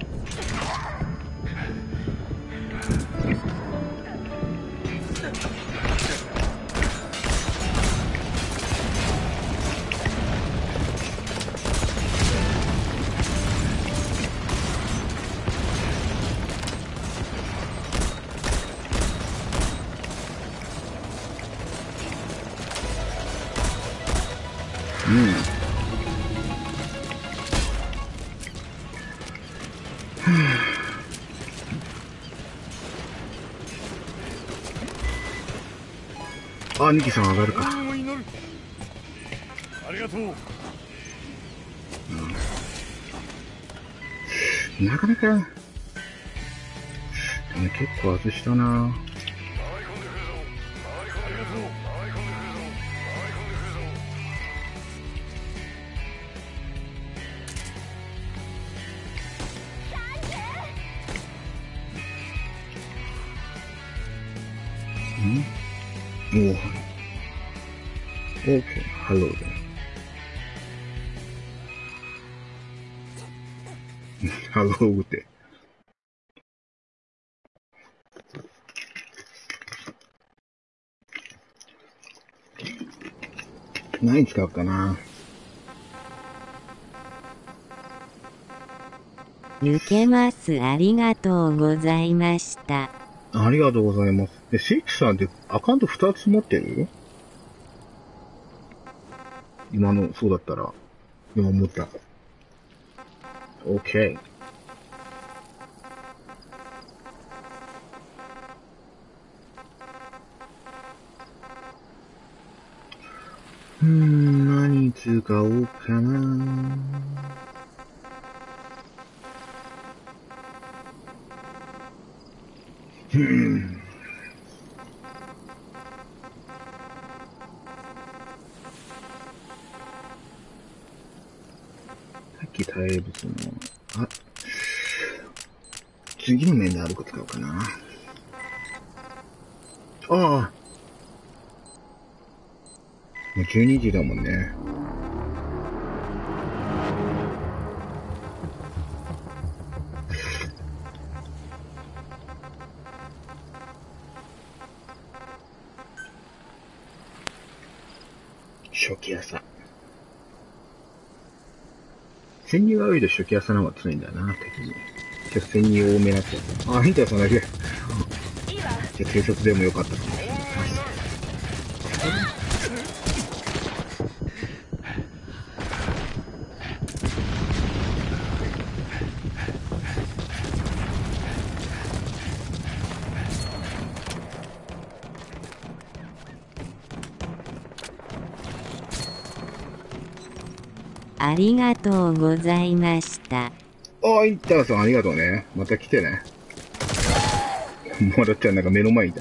うん。あ、ニキさん上がるか。 幸運を祈る。ありがとう。 なかなか、でも結構外したな。 回り込んでくるぞ。ありがとう。回り込んでくるぞ。回り込んでくるんおお。オーケー、ハローだ。ハローって。何使うかな。 抜けます。ありがとうございました。 ありがとうございます。で、シックさんってアカウントふたつ持ってる？今の、そうだったら。今思った。OK。うーん、何使おうかな。うーん。さっき耐物の、あ、次の面であること使おうかな。ああ。もうじゅうにじだもんね。初期朝。潜入が多いと初期朝の方が強いんだよな、敵に。ちょっと潜入多めなっちゃう。あ、ヒントはそんだけ。じゃあ警察でもよかったかもしれない。 ありがとうございました。 ああ、インターさんありがとうね。また来てね。もらっちゃんなんか目の前にいた。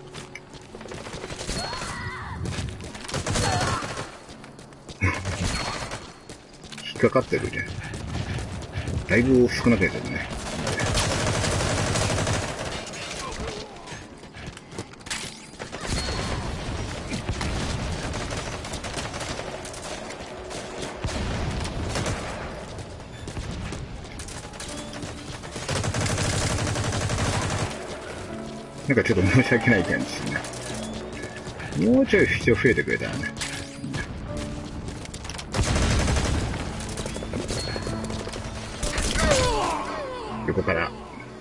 引っかかってるね。だいぶ少なくなってるね。なんかちょっと申し訳ない感じですね。もうちょい人増えてくれたらね。横から。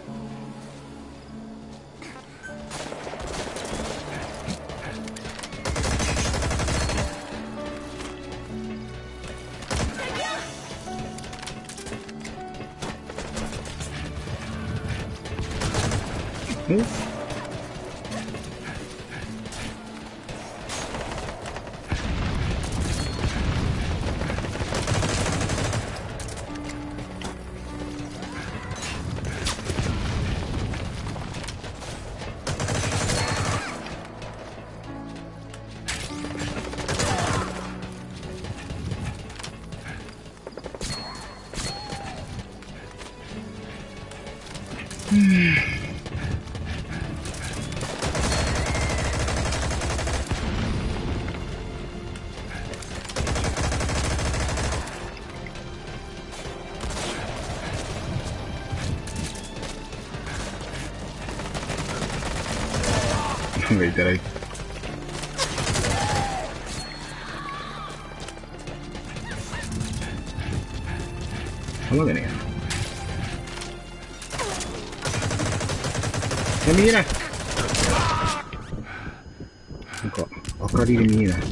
おなんかいただいて。弾がねえな。見えない。なんか明かりが見えない。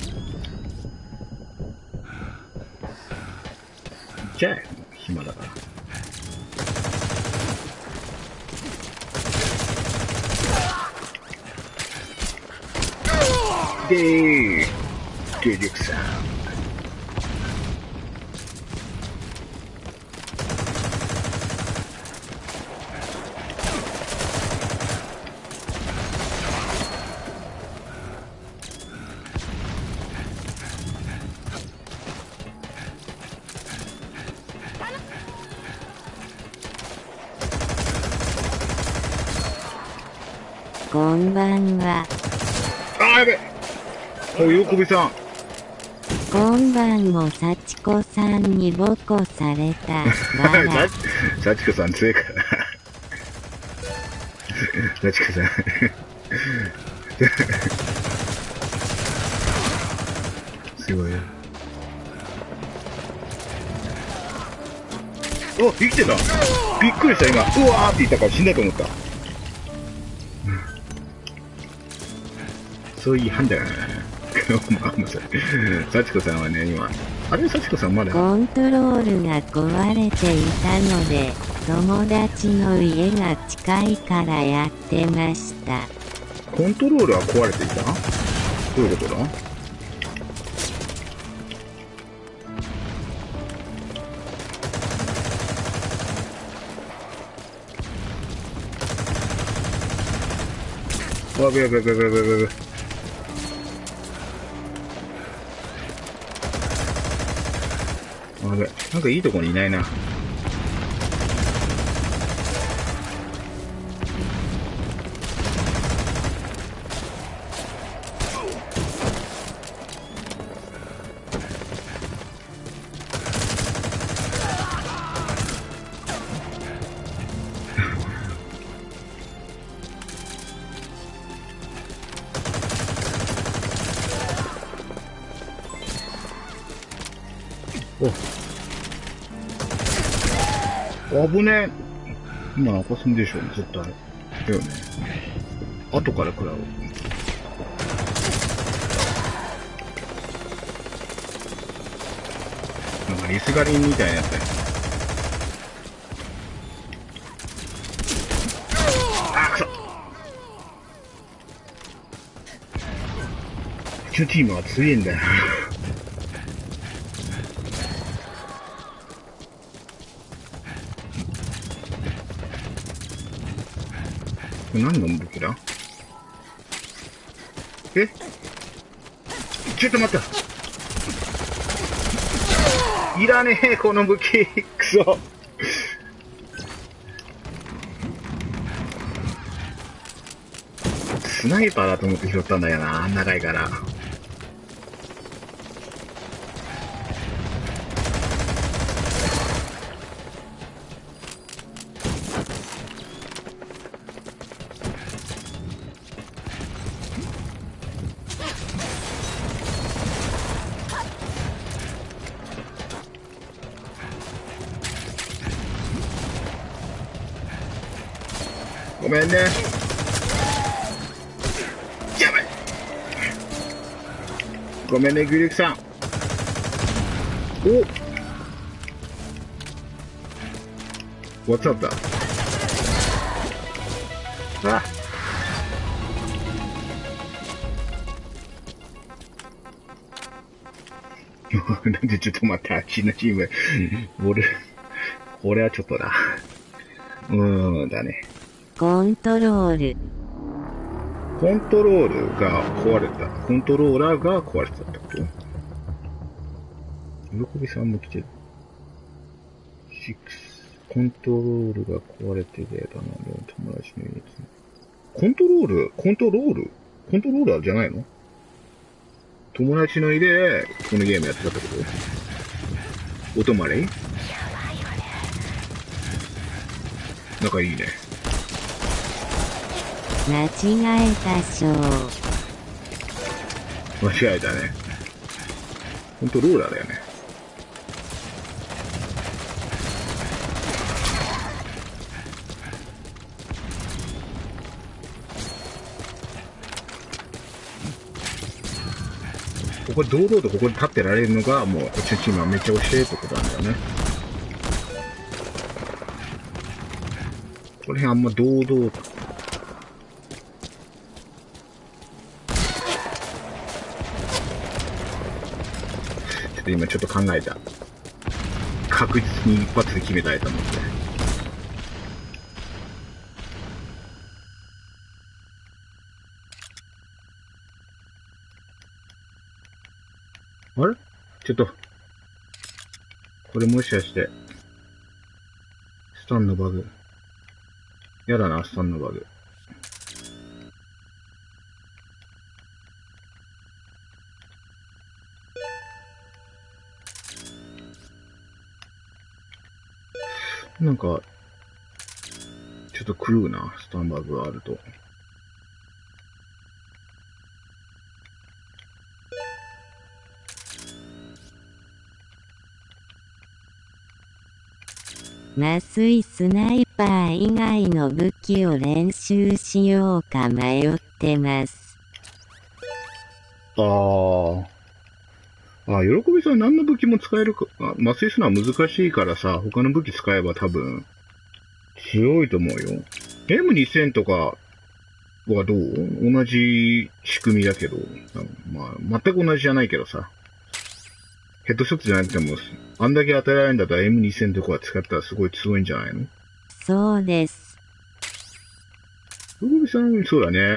じゃあ暇だから。でーデリックさん。 こんばんは。 あーやべ。お、喜びさん。 こんばんも幸子さんにボコされた。わら。 幸子さん強いから。幸子さん。すごい。お、生きてた。びっくりした今。うわーって言ったから死んだと思った。そういう判断やね。まあ、幸子さんはね、今。あれ、幸子さんまだ。 コントロールが壊れていたので、友達の家が近いからやってました。 コントロールは壊れていた？どういうことだ？あべやべやべやべやべやべ。あべ、なんかいいとこにいないな。お、危ねえ。今赤すんでしょ、絶対。だよね。後から食らう。なんかリスガリンみたいなやつだよ。あ、くそ。うちのチームは強いんだよ。 これ何の武器だ？え？ちょっと待った。いらねえ、この武器。くそ。スナイパーだと思って拾ったんだよな、長いから。ごめんね。やばい。ごめんね、グリュクさん。お What's up だ。あなんでちょっと待って、あっちのチーム。俺、これはちょっとだ。うーん、だね。 コントロール。 コントロールが壊れた。コントローラーが壊れてたってこと？喜びさんも来てる。シックス。コントロールが壊れてて、だな、友達のやつ。コントロールコントロールコントローラーじゃないの？友達の家で、このゲームやってたってこと？お泊まり？仲いいね。 間違えたしょう。 間違えたね。コントローラーだよね。ここ堂々とここで立ってられるのが、もうこっちのチームはめっちゃ教えってことなんだよね。この辺あんま堂々と。ちょっと今ちょっと考えた。確実に一発で決めたいと思って。あれちょっと。これもしかして、スタンのバグ。やだな、スタンのバグ。なんか、ちょっと狂うな、スタンバグがあると。 麻酔スナイパー以外の武器を練習しようか迷ってます。 あー。あ、喜びさん何の武器も使えるか、あ麻酔するのは難しいからさ、他の武器使えば多分、強いと思うよ。エムにせん とかはどう？同じ仕組みだけど、まあ、全く同じじゃないけどさ。ヘッドショットじゃなくても、あんだけ与えられるんだったら エムにせん とか使ったらすごい強いんじゃないの？ そうです。 喜びさん、そうだね。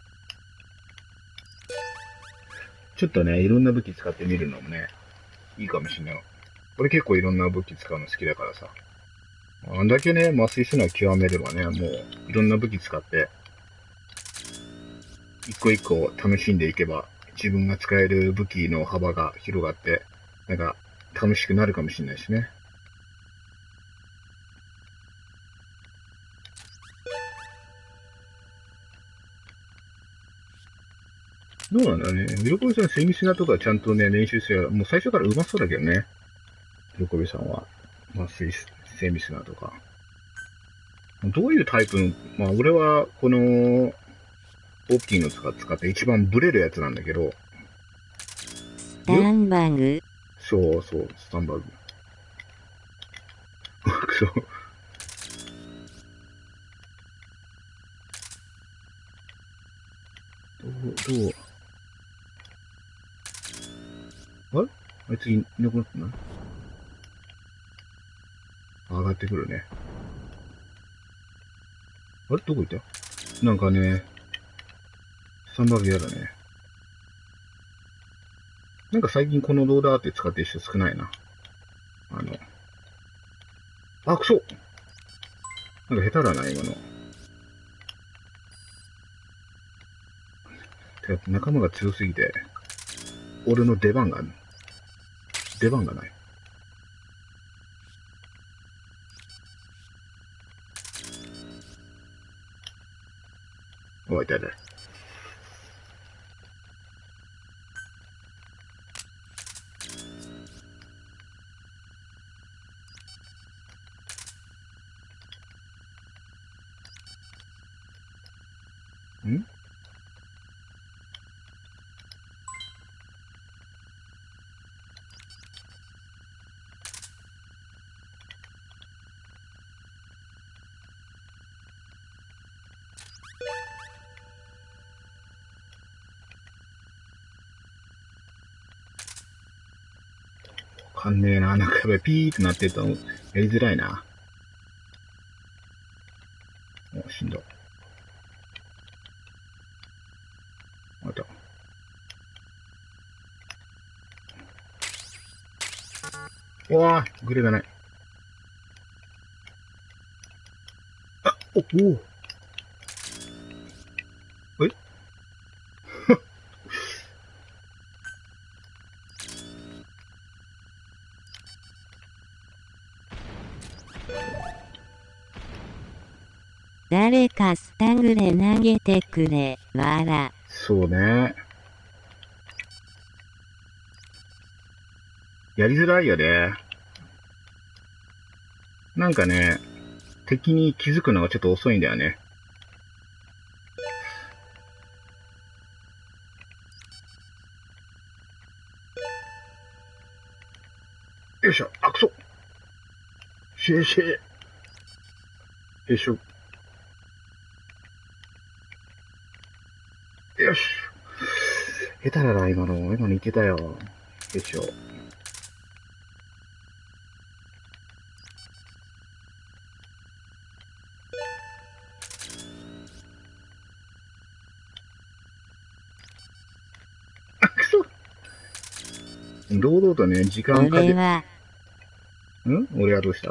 ちょっとね、いろんな武器使ってみるのもね、いいかもしれない。俺結構いろんな武器使うの好きだからさ。あんだけね、麻酔するのを極めればね、もういろんな武器使って、一個一個楽しんでいけば、自分が使える武器の幅が広がって、なんか楽しくなるかもしれないしね。どうなんだね。喜びさん、セミスナとかちゃんとね、練習すれば、もう最初から上手そうだけどね。喜びさんは。麻酔、セミスナとか。どういうタイプの、まあ俺はこの、オプティの使って一番ブレるやつなんだけど。 スタンバグ？ そうそう、スタンバグ。そう。どう、どう。あれあいついなくなったな。上がってくるね。あれどこ行った？ なんかね、スタンバグ嫌だね。なんか最近このローダーって使ってる人少ないな。あの、あ、くそなんか下手だな、今の。てか仲間が強すぎて、俺の出番が、出番がない。おい、痛い痛い。んわかんねえな。なんかやべ、ピーってなってると、やりづらいな。お、しんどい。あと。うわぁ、グレがない。あ、お、おお。え誰かスタグレ投げてくれ、わら。 そうね。やりづらいよね。なんかね、敵に気づくのがちょっと遅いんだよね。よいしょ、あ、くそ。しえしえ。よいしょ。よし。下手だな、今の。今のいけたよ。よいしょ。あ、くそ。堂々とね、時間かけ、 俺は、 ん俺はどうした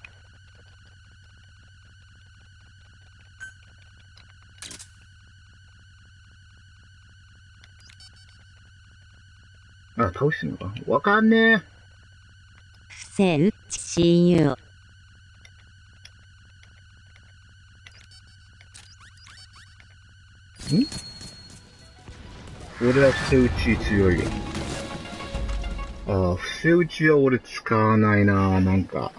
あ、倒してんのかわかんねえ。 伏せうちしよ。 ん俺は伏せ打ち強いよ。ああ、伏せ打ちは俺使わないななんか。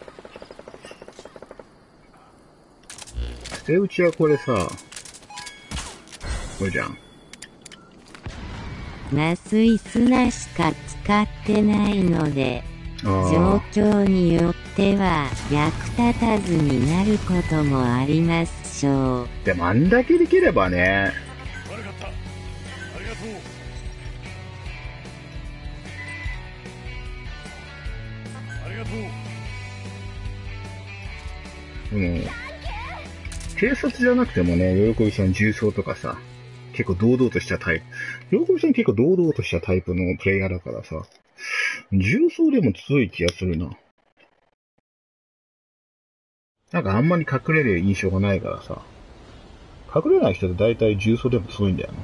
伏せ打ちはこれさ、これじゃん。 麻酔砂しか使ってないので、状あ況によっては役立たずになることもありますしょう。 あ。でもあんだけできればね。 悪かった。ありがとう。ありがとう。 でも、警察じゃなくてもね、喜びさん重装とかさ、結構堂々としたタイプ。喜びさん結構堂々としたタイプのプレイヤーだからさ、重装でも強い気がするな。なんかあんまり隠れる印象がないからさ、隠れない人って大体重装でも強いんだよな。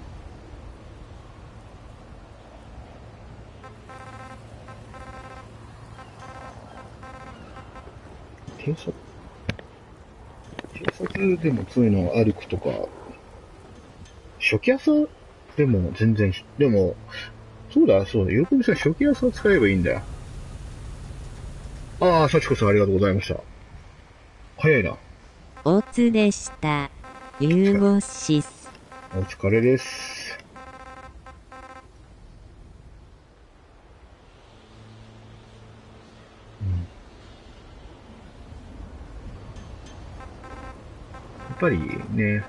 警察警察でも強いのは歩くとか、初期朝でも全然、でも、そうだ、そうだ、喜びさん初期朝を使えばいいんだよ。ああ、幸子さんありがとうございました。早いな。 オツでした。ユーゴシス。 お疲れです。うん、やっぱりね、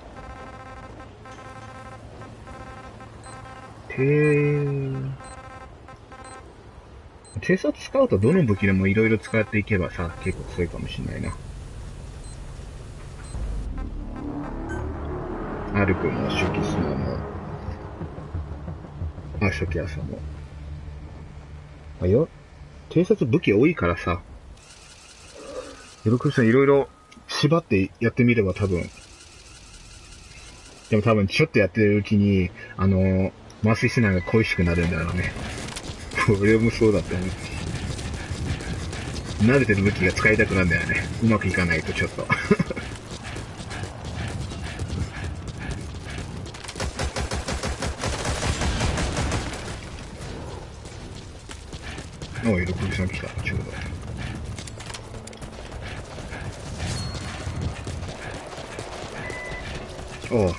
偵、偵察使うとどの武器でもいろいろ使っていけばさ、結構強いかもしんないな。偵察、偵察使うとどの武器でもいろいろ使っていけばさ、結構強いかもしんないな。 あアルクも初期スノも、あ、初期朝も。あ、よ、偵察武器多いからさ、喜びさんいろいろ縛ってやってみれば多分、でも多分ちょっとやってるうちに、あの、麻酔しないが恋しくなるんだろうね。俺もそうだったね。慣れてる武器が使いたくなるんだよね。うまくいかないとちょっと。おい、ろくじさん来た。ちょうど。おう。ど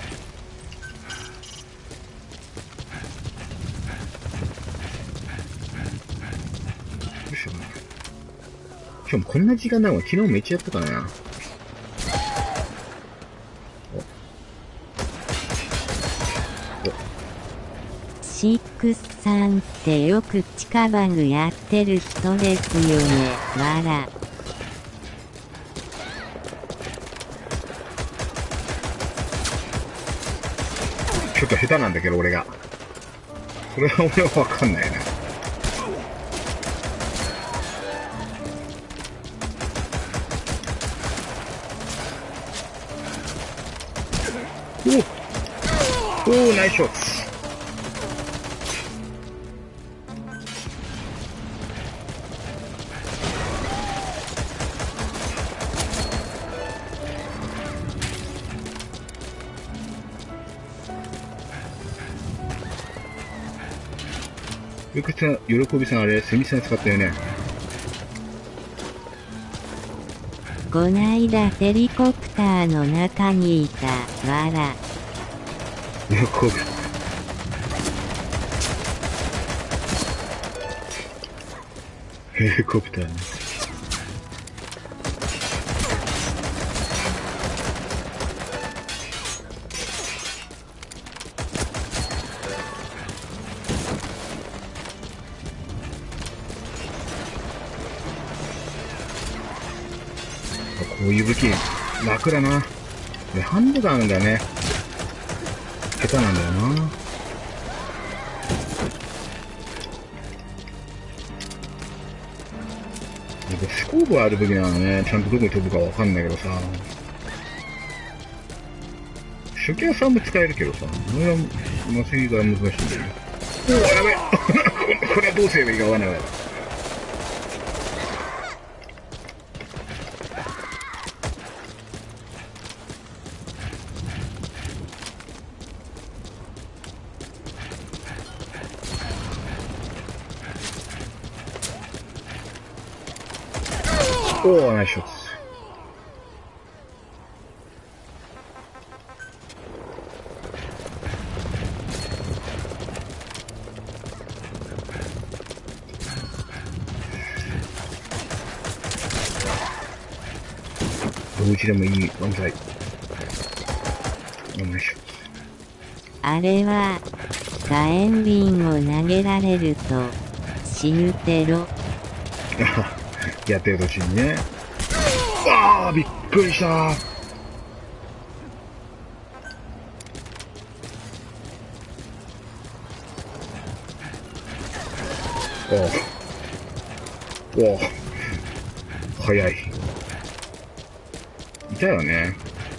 うしようかな。しかもこんな時間なの昨日めっちゃやったからな。 シックスさんってよく地下バグやってる人ですよね。わら。 ちょっと下手なんだけど俺が。それは俺はわかんないな。おおおーナイスショット。よくさん、喜びさんあれ、セミさん使ったよね。 こないだヘリコプターの中にいた。わら。 喜ぶ。ヘリコプターね。こういう武器、楽だな。で、ハンドガンがね、下手なんだよな。なんかスコーブある武器なのね、ちゃんとどこに飛ぶかわかんないけどさ。初期はさんも使えるけどさ、俺は麻酔が難しいんだよね。おお、やべえこれはどうすればいいかわかんないわ。おお、ナイスショット。どうちでもいい万歳。おナイスショット。 あれは、火炎瓶を投げられると、死ぬテロ。 やってる途中にね。わあ、びっくりしたー。おお。おお。早い。いたよね。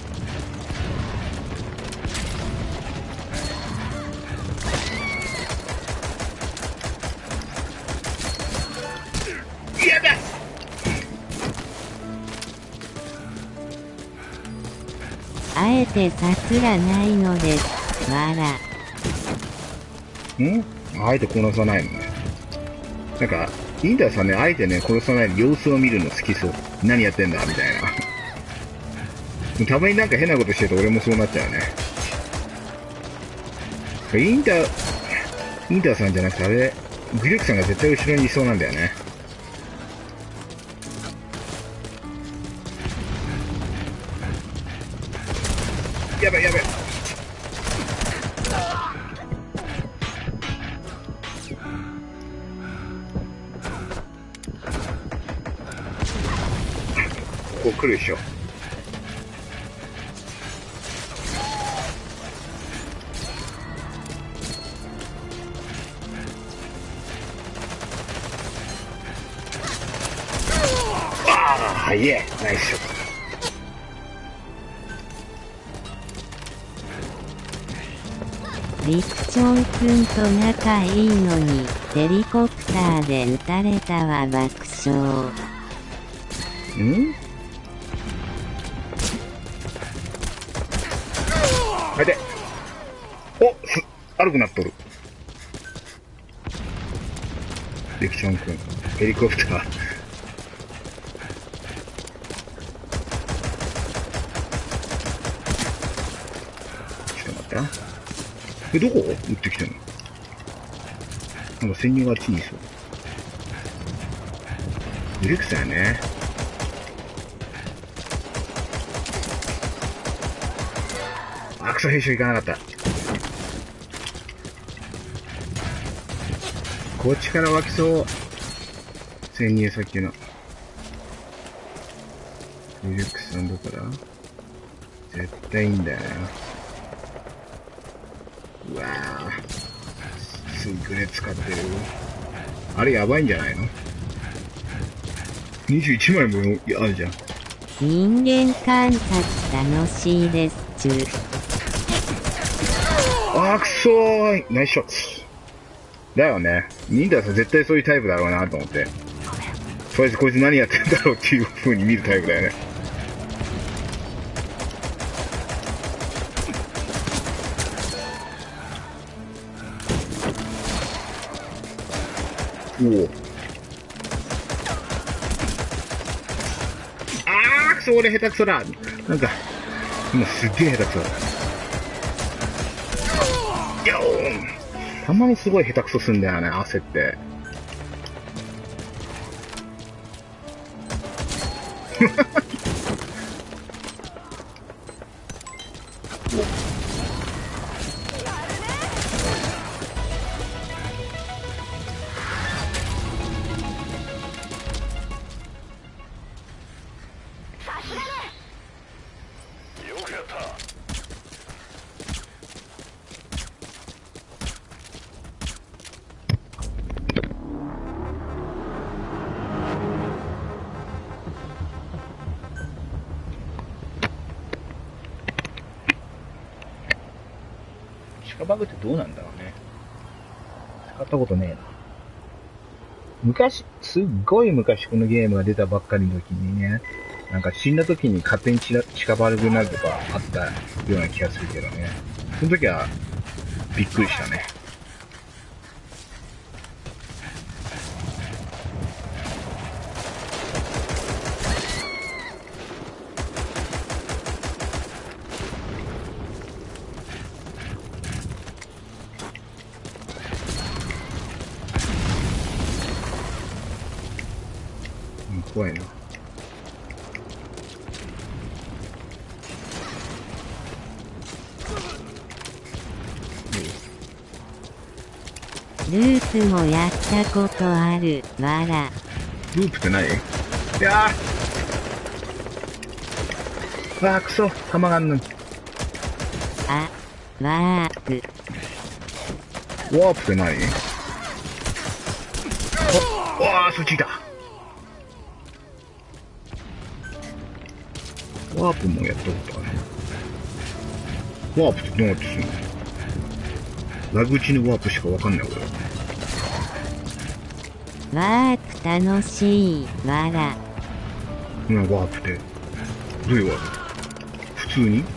やだ。 あえて殺らないのです。わら。 んあえて殺さないのね。なんか、インターさんね、あえてね、殺さないで様子を見るの好きそう。何やってんだみたいな。たまになんか変なことしてると俺もそうなっちゃうね。インター、インターさんじゃなくてあれ、グリュックさんが絶対後ろにいそうなんだよね。やばいやばい。ここ来るでしょ。 あ、いえ、ナイスショット。 リクチョン君と仲いいのに、ヘリコプターで撃たれたわ爆笑。 ん？あれで。お、す、悪くなっとる。リクチョン君、ヘリコプター。ちょっと待ってな。え、どこ撃ってきてんの？なんか潜入があっちにいそう。ディレクターね。あ、クソ兵士行かなかった。こっちから湧きそう。潜入先の。ディレクさんどこだ？絶対いいんだよな。うわぁ。すぐね使ってる。あれやばいんじゃないの？ にじゅういち 枚もあるじゃん。 人間観察楽しいですちゅ。 あーくそー、ナイスショット。だよね。ニンダーさん絶対そういうタイプだろうなと思って。とりあえずこいつ何やってんだろうっていう風に見るタイプだよね。おお。あーくそ、俺下手くそだ。なんか、今すっげえ下手くそだ。よーん。たまにすごい下手くそすんだよね、焦って。 よくやった。 シカバグってどうなんだろうね。使ったことねえな。昔、すっごい昔このゲームが出たばっかりの時にね、なんか死んだ時に勝手にシカバグになるとかあったような気がするけどね。その時はびっくりしたね。うん、怖いな。 ループもやったことあるわら。 ループって何？いやーあーくそ、弾があんのに。 あ、ワープ。 ワープって何？お、わー、そっちいた。ワープもやったことある。ワープってどうやってするの？ラグチのワープしかわかんない俺は。 ワープ楽しいわら。 うん、ワープって。どういうワープ？普通に？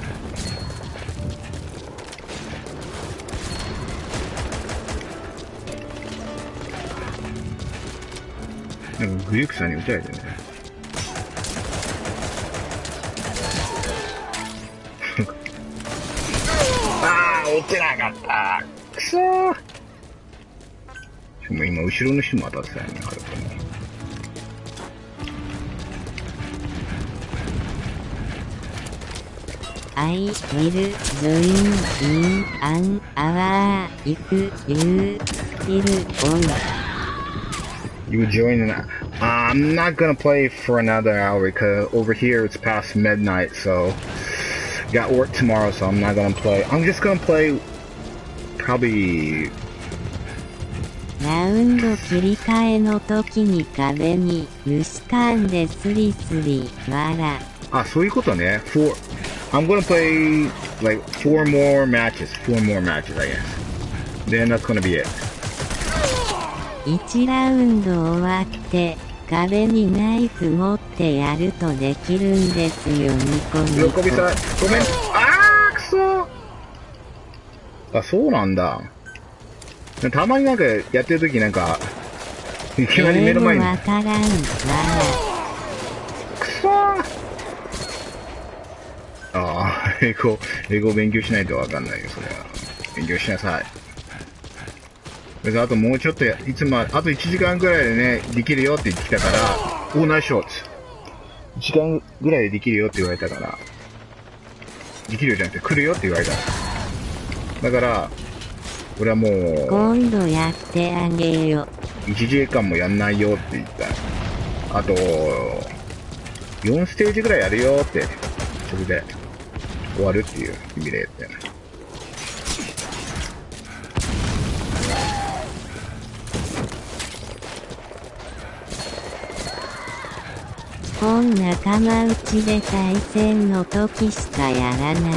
なんかグリュクさんに撃たれてね。あー、撃てなかった。くそー。でも今後ろの人も当たってたよね、はるかに。 I will join in an hour if you still on. You join in. Uh, I'm not gonna play for another hour because over here it's past midnight, so got work tomorrow, so I'm not gonna play. I'm just gonna play probably ラウンド切り替えの時に壁に虫噛んでスリスリ笑。 あ、そういうことね。four, I'm gonna play like four more matches, four more matches, I guess. Then that's gonna be it. いちラウンド終わって壁にナイフ持ってやるとできるんですよ、ニコニコ。 喜びさん、ごめん。あー、くそあ、そうなんだ。たまになんかやってる時なんか、いきなり目の前に。 英語わからん、わら。 くそーああ、英語、英語勉強しないとわかんないよ、それは。勉強しなさい。別にあともうちょっとや、いつも、あといちじかんぐらいでね、できるよって言ってきたから、おー、ナイスショット。いちじかんぐらいでできるよって言われたから、できるよじゃなくて来るよって言われた。だから、俺はもう、 今度やってあげよ。 いちじかんもやんないよって言った。あと、よんステージぐらいやるよって、それで終わるっていう意味で言って。 本仲間内で対戦の時しかやらない、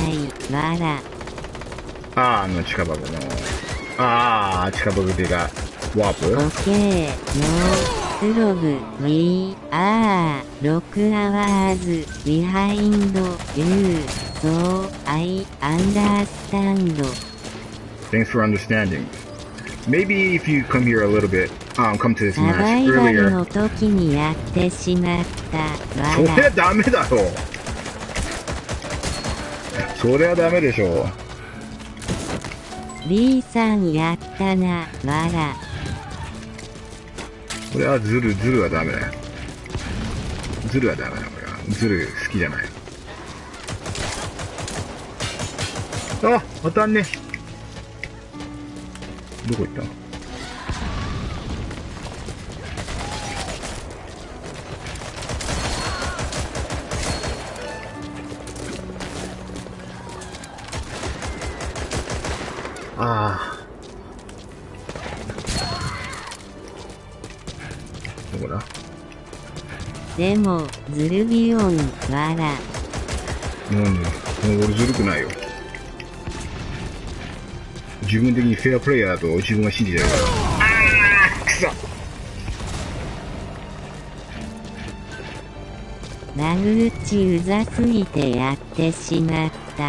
わら。 ああ、あの近場の、ああ、近場でが、ワープオッケー、ノー、スログ、ウィー、アー、ロクアワーズ、ビハインド、ユー、そう、アイ、アンダースタンド。 Thanks for understanding. Maybe if you come here a little bit, um, come to this サバ match イバル earlier. の時にやってしまった、わそれはら。 ダメだろ。それはダメでしょ。 B さんやったな、わら。 これはズル、ズルはダメだよ。ズルはダメだ、これは。ズル好きじゃない。あ、当たんね。どこ行ったの？ああ。どこだ？ でも、ズルビオン、わら。 なんで？もう俺ずるくないよ。自分的にフェアプレイヤーだと自分は信じてるから。あー、くそ！ ラグ打ちうざすぎてやってしまった。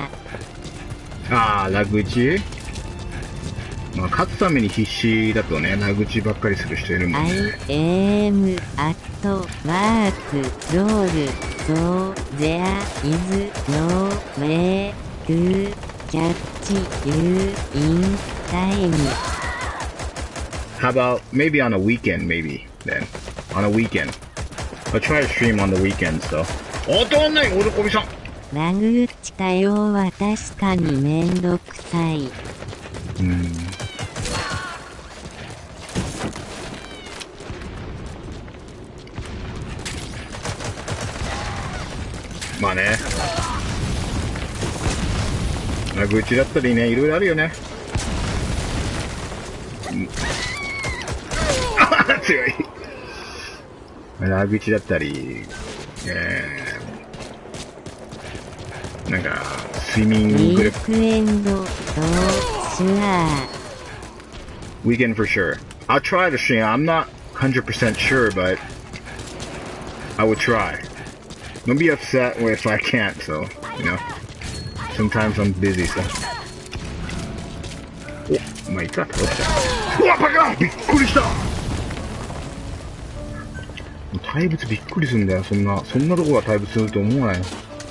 あー、ラグ打ち？まあ、勝つために必死だとね、ラグ打ちばっかりする人いるもん I ね。 am at work, roll, so there is no way to catch you in time. How about maybe on a weekend, maybe then. On a weekend. I'll try to stream on the weekends though. 当たんない、オルコビさん。 ラグ打ち多用は確かにめんどくさい。 うん。まあね。ラグ打ちだったりね、いろいろあるよね。うん、あ強い。ラグ打ちだったり、えー、なんか、睡眠ウィグルークエンドとシュアー。 Weekend for sure. I'll try to stream. I'm not one hundred percent sure, but I would try. Don't be upset if I can't, so, you know. Sometimes I'm busy, so. お、まあいいか、落ちた。うわ、バカ！びっくりした！対物びっくりするんだよ、そんな。そんなとこが対物すると思わないの。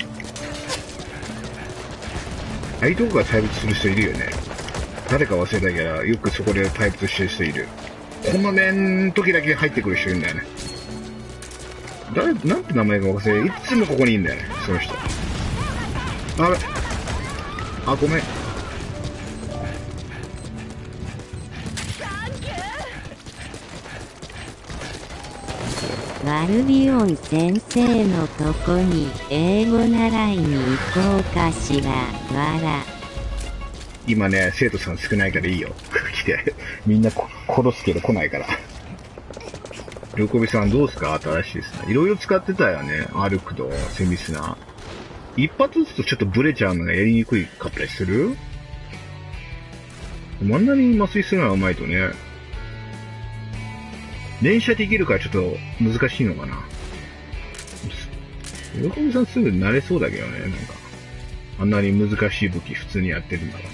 ああいうとこが対物する人いるよね。誰か忘れたけど、よくそこで対物してる人いる。この面の時だけ入ってくる人いるんだよね。誰、なんて名前か忘れ、いつもここにいるんだよね、その人。あれあ、ごめん。 ワルビオン先生のとこに英語習いに行こうかしら、わら。 今ね、生徒さん少ないからいいよ。来て。みんなこ殺すけど来ないから。喜びさんどうすか？新しいですね。いろいろ使ってたよね。アルクとセミスナ。一発ずつとちょっとブレちゃうのがやりにくいかったりする？あんなに麻酔するのはうまいとね。連射できるからちょっと難しいのかな。喜びさんすぐ慣れそうだけどね、なんか。あんなに難しい武器普通にやってるんだから。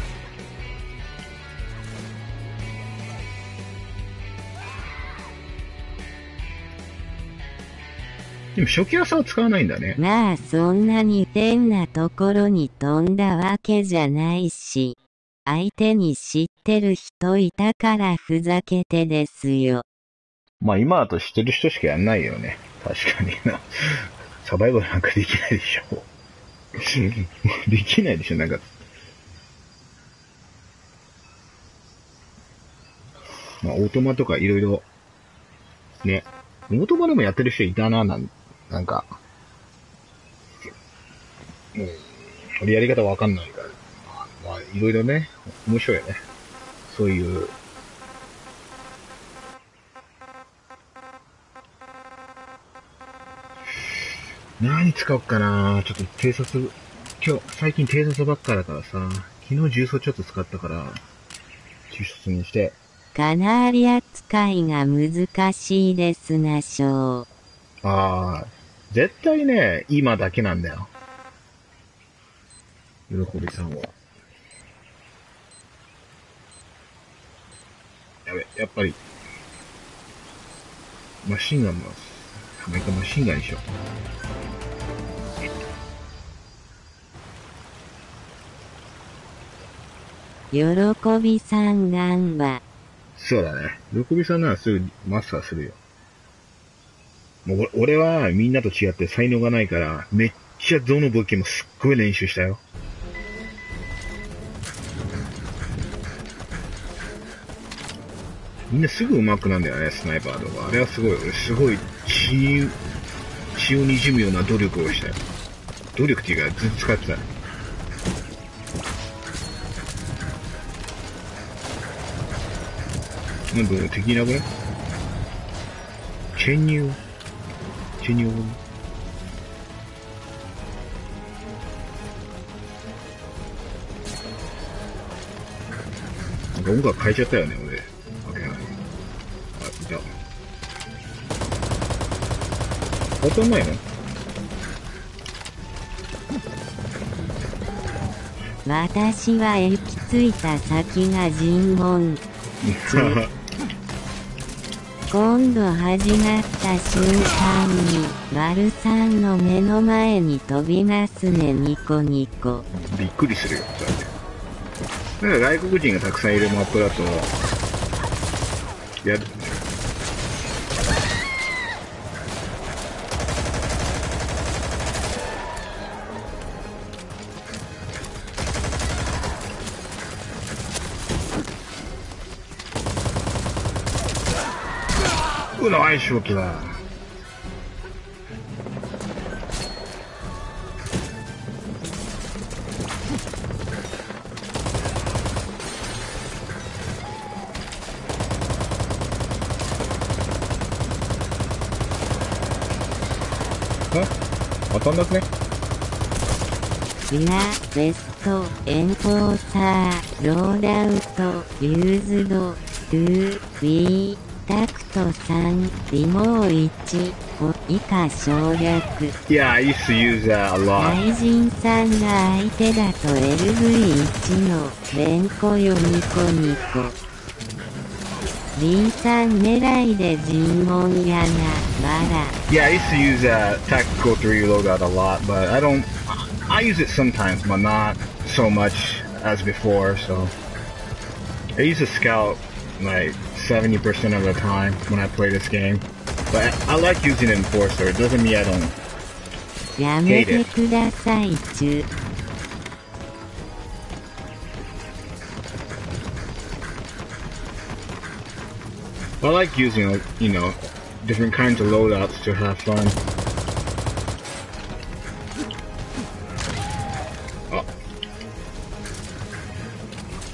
でも初期朝は使わないんだね。 まあそんなに変なところに飛んだわけじゃないし、相手に知ってる人いたからふざけてですよ。 まあ今だと知ってる人しかやんないよね。確かにな。サバイバルなんかできないでしょ。できないでしょ、なんか。まあオートマとかいろいろ、ね。オートマでもやってる人いたな、なんなんか。うん。俺やり方わかんないから。まあいろいろね、面白いよね。そういう。何使おうかな。ちょっと偵察、今日、最近偵察ばっかだからさ、昨日重曹ちょっと使ったから、抽出にして。 かなり扱いが難しいですなしょう。 ああ、絶対ね、今だけなんだよ。喜びさんは。やべ、やっぱり、マシンガンも、なんかマシンガンにしよう。 喜びさんガンは、 そうだね。喜びさんならすぐマスターするよ。もう俺はみんなと違って才能がないから、めっちゃどの武器もすっごい練習したよ。みんなすぐ上手くなるんだよね、スナイパーとか。あれはすごい、俺すごい血、血を滲むような努力をしたよ。努力っていうかずっと使ってた。なんか敵いなくね？潜入潜入なんか音楽変えちゃったよね、俺。あれあ、いた。当たんないの？ 私は行き着いた先が尋問。今度始まった瞬間に、バルさんの目の前に飛びますね、ニコニコ。 びっくりするよ、そうやって。なんか外国人がたくさんいるマップだと、やる。うな相性気だ。当たんなくね？ リア、ベスト、エンフォーサー、ローダウト、ユーズド、トゥー、ビー、タクトさん、リモーいち、を以下省略。 Yeah, I used to use that a lot. 雷神さんが相手だと エルブイワン のレンコよニコニコ。B さん狙いで尋問やな、バラ。 Yeah, I used to use that Tactical three loadout a lot, but I don't... I use it sometimes, but not so much as before, so... I use a scout, like, seventy percent of the time when I play this game. But I, I like using Enforcer. It doesn't mean I don't... やめてくださいちゅ。 I like using, you know, different kinds of loadouts to have fun. Oh.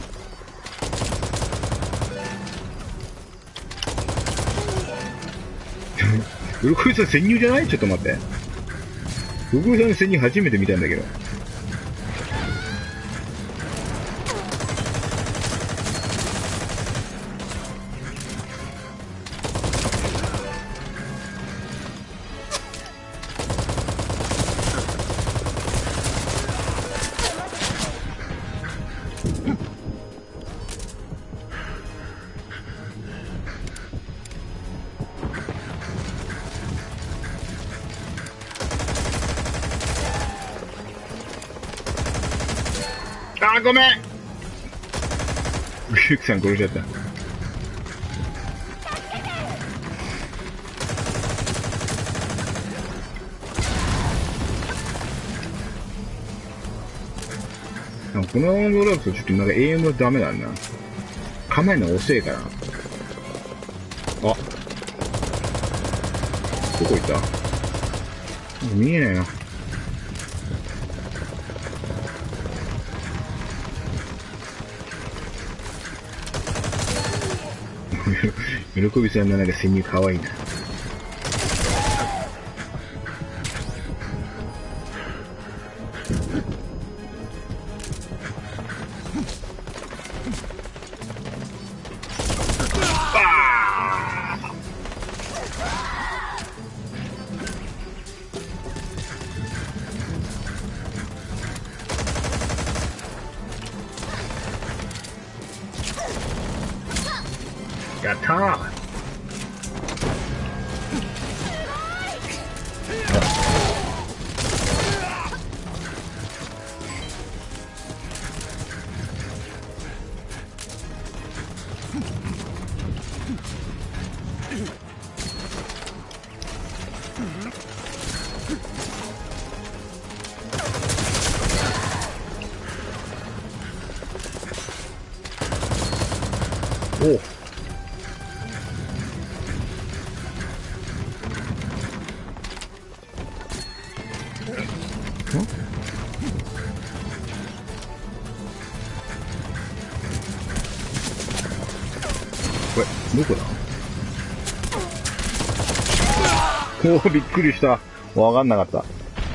ウルコイさん潜入じゃない？ちょっと待って。ウルコイさんの潜入初めて見たんだけど。あー、ごめん。ゆきさん殺しちゃった。なんかこのローラーとちょっとなんか エーエム はダメだな。構えるの遅えから。あ、どこ行った？見えないな。喜びさんのなんか潜入かわいいな。やったー。おう。これ、どこだ？おお、びっくりした。わかんなかった。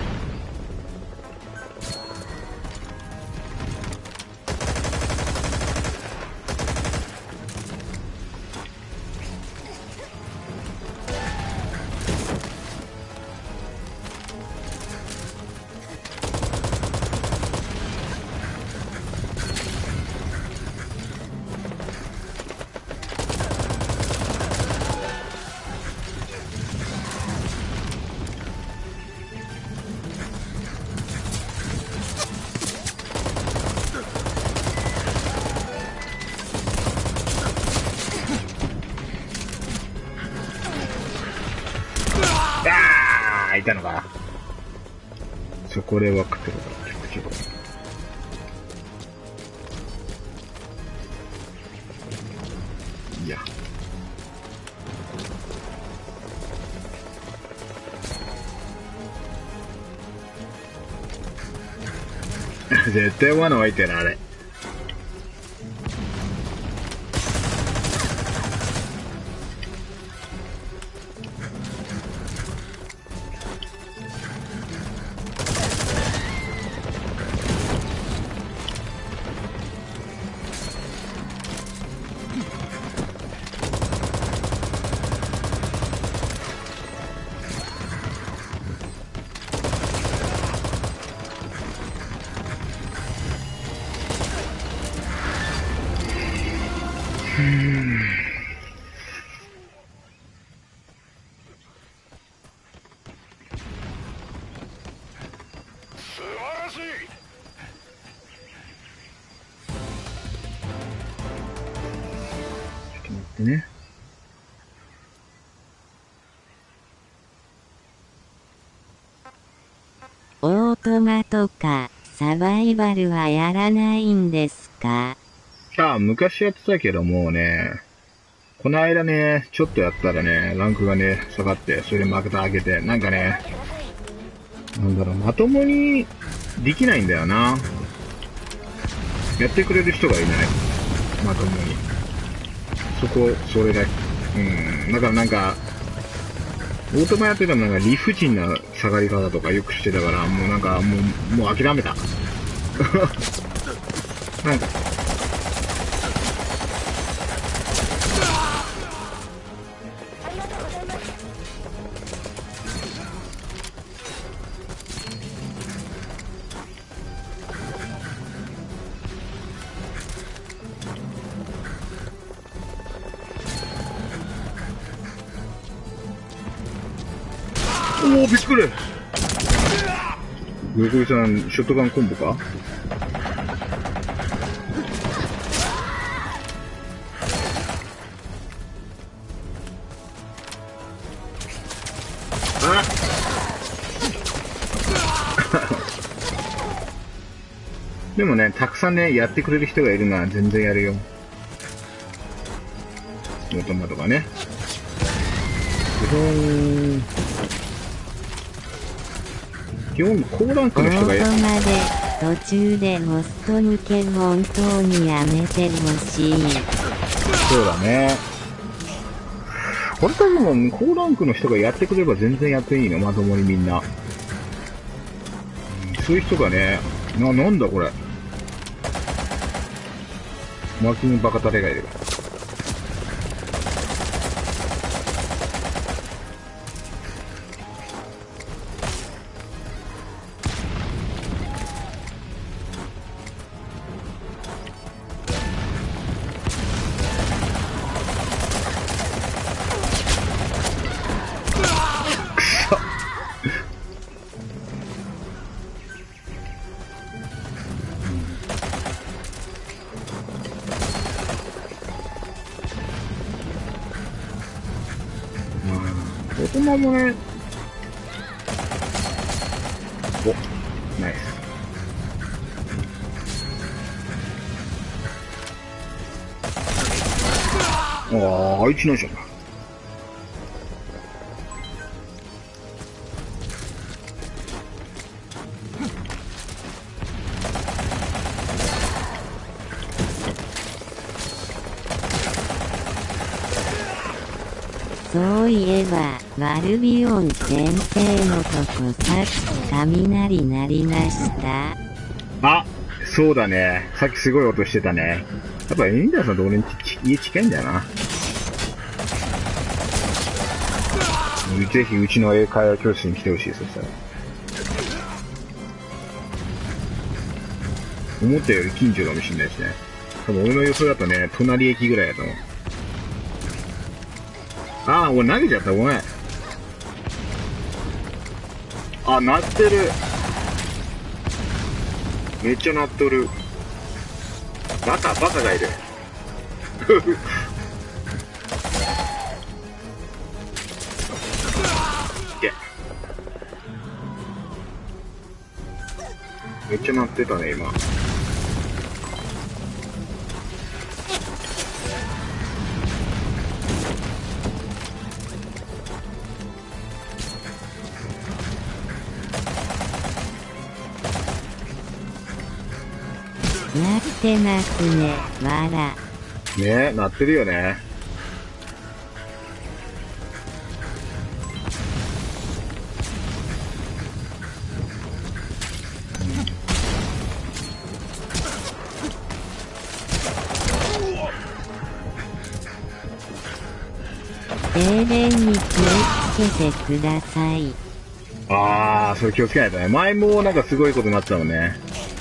あー、いたのか。そこで分かってるから、ちょっと。いや。絶対罠湧いてる、あれ。 素晴らしい。 ちょっと待ってね。 オートマとかサバイバルはやらないんですか？ ああ、昔やってたけどもうね、この間ね、ちょっとやったらね、ランクがね、下がって、それで負けた上げて、なんかね、なんだろう、まともにできないんだよな。やってくれる人がいない。まともに。そこ、それだけ。うん。だからなんか、 オートマやってたらなんか理不尽な下がり方とかよくしてたから、もうなんかもう、もう諦めた。なんか、おー、びっくり。横井さん、ショットガンコンボか？あでもね、たくさんね、やってくれる人がいるのは全然やるよ。オートマとかね。基本、基本、高ランクオの人がやートマで途中でホスト抜け本当にやめてほしい。 そうだね。これ多分、高ランクの人がやってくれれば全然やっていいの、まともにみんな。うん、そういう人がね、な、なんだこれ。マーキングバカタレがいる。大人もね、お、ナイス。ああ、あいつのじゃん。 そういえば、ワルビオン先生のとこさっき雷鳴りました。 あ、そうだね。さっきすごい音してたね。やっぱインダーさんと俺に家近いんだよな。ぜひうちの英会話教室に来てほしい、そしたら。思ったより近所かもしれないですね。多分俺の予想だとね、隣駅ぐらいだと思う。ああ、俺投げちゃった、ごめん。あ、鳴ってる。めっちゃ鳴っとる。バカ、バカがいる。いけ。めっちゃ鳴ってたね、今。 なってますね、わら。 ねえ、鳴ってるよね。 停電に気をつけてください。 ああ、それ気をつけないとね。前もなんかすごいことになってたもんね。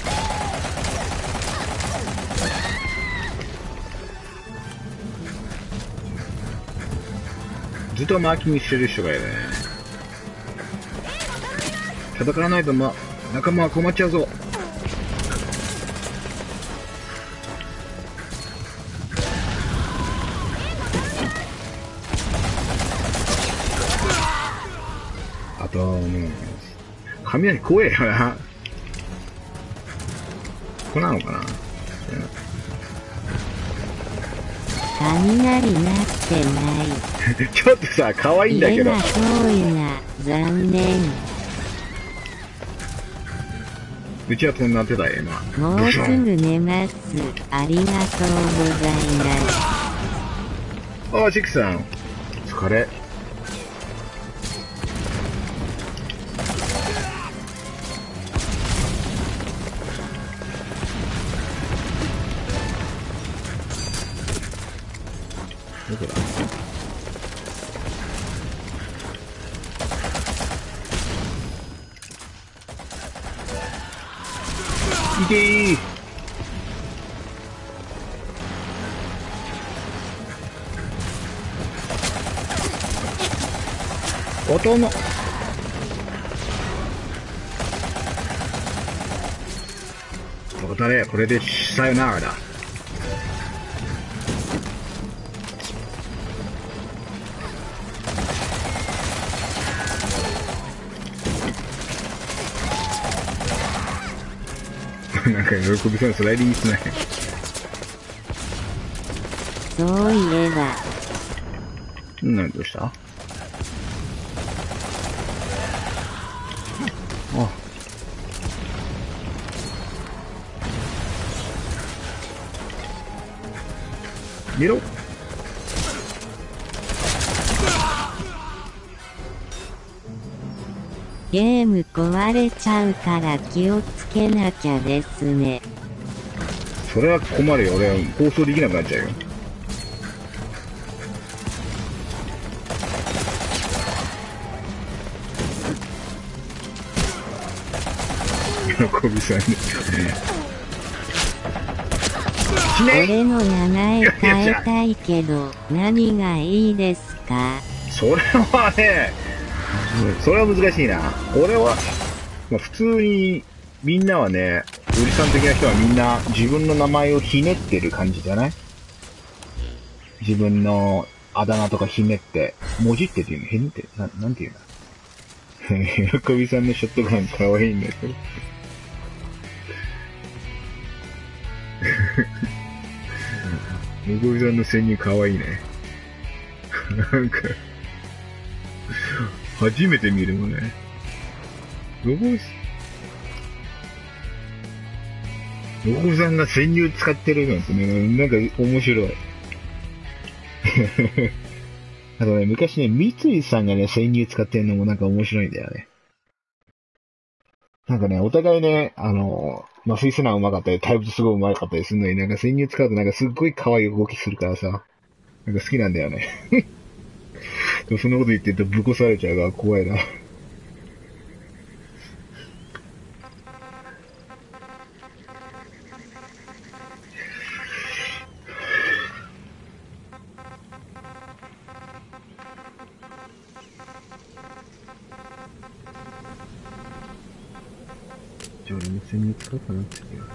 ずっとマーキングしてる人がいるね。戦わないと、ま、仲間は困っちゃうぞ。あと、もう、雷怖えよな。これなのかな。 雷なってない。 ちょっとさ、可愛いんだけど。 家が遠いな、残念。 うちは飛んなってたよ、今。 もうすぐ寝ます。ありがとうございます。 ああ、チックさん。お疲れ。 いけー。音のおたれ、これでさよならだ。なんか喜びそうなスライディングですね。 そういえば、 何どうした？あ、見ろ。 ゲーム壊れちゃうから気をつけなきゃですね。 それは困るよ。俺は放送できなくなっちゃうよ。喜びさんね。 俺の名前変えたいけど、何がいいですか？ それはね、それは難しいな。俺は、まあ、普通に、みんなはね、おじさん的な人はみんな自分の名前をひねってる感じじゃない？自分のあだ名とかひねって、もじってっていうの？ひねって、な、なんていうの？喜びさんのショットガンかわいいんだけど。喜びさんの潜入かわいいね。なんか、初めて見るもんね。ロボス、ロボさんが潜入使ってるなんてね、なんか面白い。あとね、昔ね、三井さんがね、潜入使ってるのもなんか面白いんだよね。なんかね、お互いね、あの、まあ、スイスナー上手かったり、対物すごい上手かったりするのに、なんか潜入使うとなんかすっごい可愛い動きするからさ、なんか好きなんだよね。でもそんなこと言ってるとぶっこされちゃうから怖いな。じゃあ俺も潜入使おうかなっていう。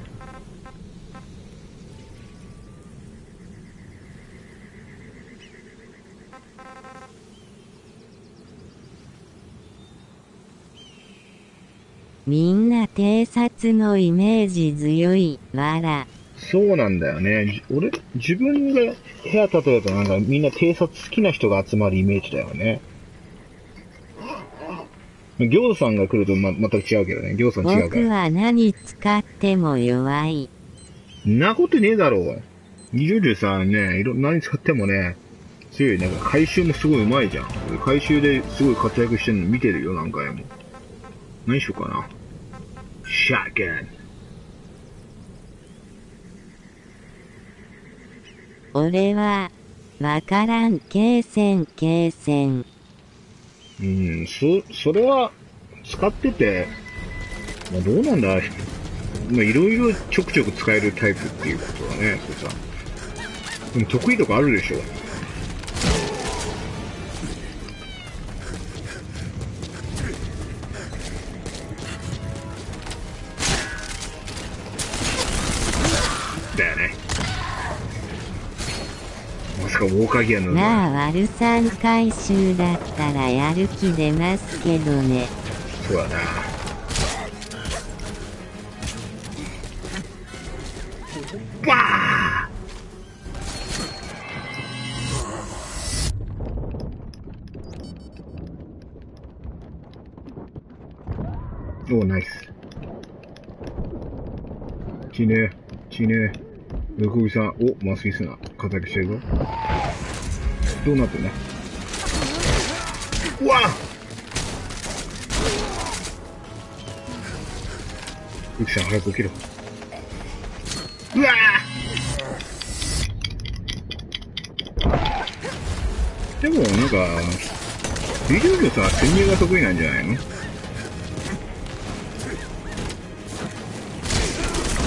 みんな偵察のイメージ強い、わら。 そうなんだよね。じ俺、自分が部屋建てるとなんかみんな偵察好きな人が集まるイメージだよね。ギョウさんが来るとま、全く違うけどね。ギョウさん違うか僕ら。 は何使っても弱い。 んなことねえだろう。ジュジュさんね、いろ、何使ってもね、強い。なんか回収もすごい上手いじゃん。俺回収ですごい活躍してるの見てるよ、何回も。何しようかな。シャッゲン。 俺は、わからん、継戦、継戦。 うん、そ、それは、使ってて、まあ、どうなんだ。まあ、いろいろちょくちょく使えるタイプっていうことだね、それさ。でも得意とかあるでしょ。だよね。まさかウォーカーギアの。 まあ、悪さん回収だったらやる気出ますけどね。 そうだな。バーおー、ナイス。ちね、ちね。喜びさん、お、マスミスな活躍してるぞ。どうなってんだ。うわっゆきさん、早く起きろ。うわぁでも、なんか、リリュウさ、潜入が得意なんじゃないの？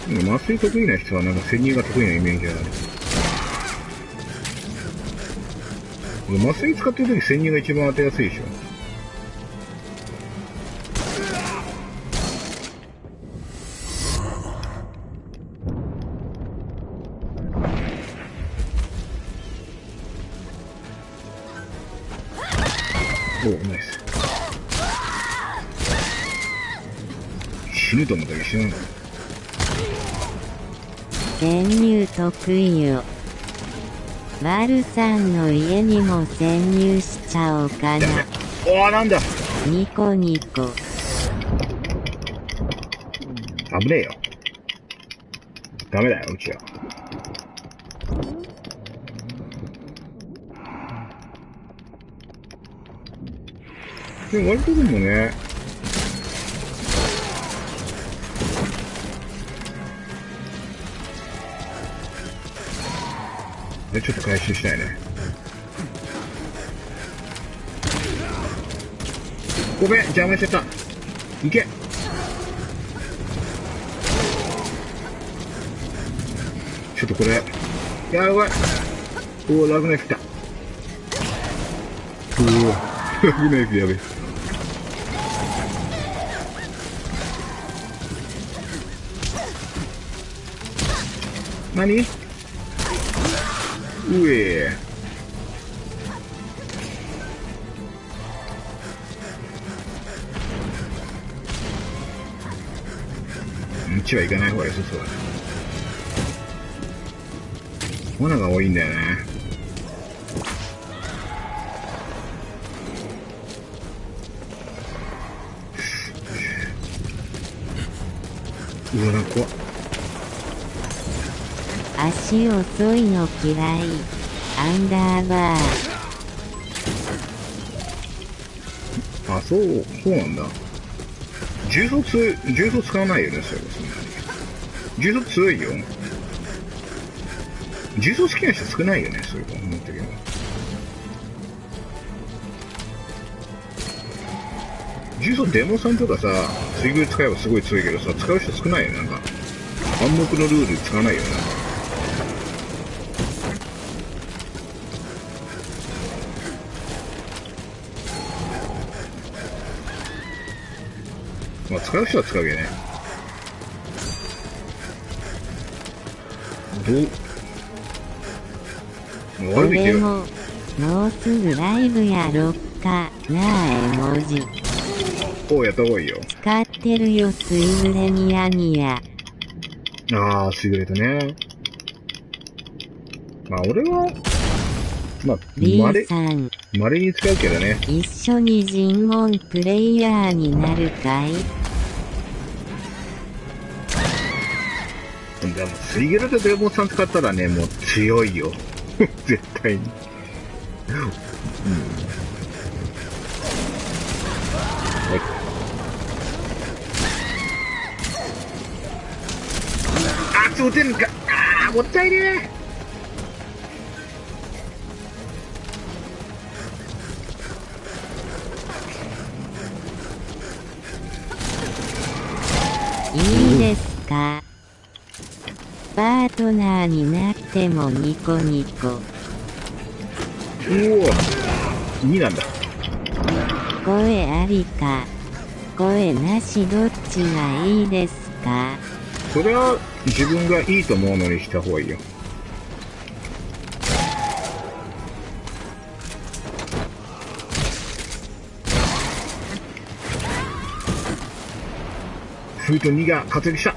麻酔得意な人はなんか潜入が得意なイメージがある。麻酔使ってるとき潜入が一番当てやすいでしょ。お、ナイス。死ぬと思ったけど死ぬんだ。 潜入得意よ。バルさんの家にも潜入しちゃおうかな。 おー、なんだ。 ニコニコ。 危ねえよ。ダメだよ、うちは。でも割とでもね、でちょっと回収したいね。ごめん、邪魔しちゃった。いけ。ちょっとこれ、やばい。おー、ラグナイフ来た。おー、ラグナイフやべえ。何？うえー。うちは行かない方が良さそうだね。罠が多いんだよね。うわ、なんか怖っ。 足遅いの嫌い。アンダーバー。 あ、そう、そうなんだ。重装強い、重装使わないよね、そういえばそんなに。重装強いよ。重装好きな人少ないよね、そういえば思ったけど。重装デモさんとかさ、水軍使えばすごい強いけどさ、使う人少ないよね、なんか。暗黙のルール使わないよね。まあ、使う人は使うけどね。どう悪く言ってよ。 俺も、もうすぐライブやろっかなあ絵文字。 おう、やった方がいいよ。 使ってるよスイブレニヤニヤ。 ああ、シグレットね。まあ、俺は、まあ、 リまれ、 ーさん、 まれに使うけどね。 一緒に尋問プレイヤーになるかい？ でも、スイゲルとデーモンさん使ったらね、もう強いよ。絶対に。うん。はい。あ、撃てんか。ああ、もったいねいいですか？パートナーになってもニコニコ。 え。うお、になんだ。 声ありか声なしどっちがいいですか？ それは自分がいいと思うのにした方がいいよ。するとにが活躍した。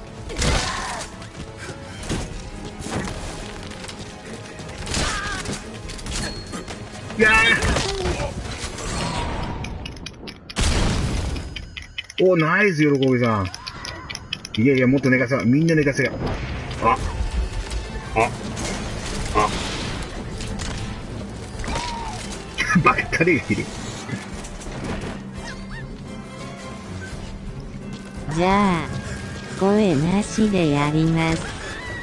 いやー、お、ナイス、喜びさん。いやいや、もっと寝かせよ。みんな寝かせよ。あ、あ、あ。ばっかりがいる。 じゃあ声なしでやります。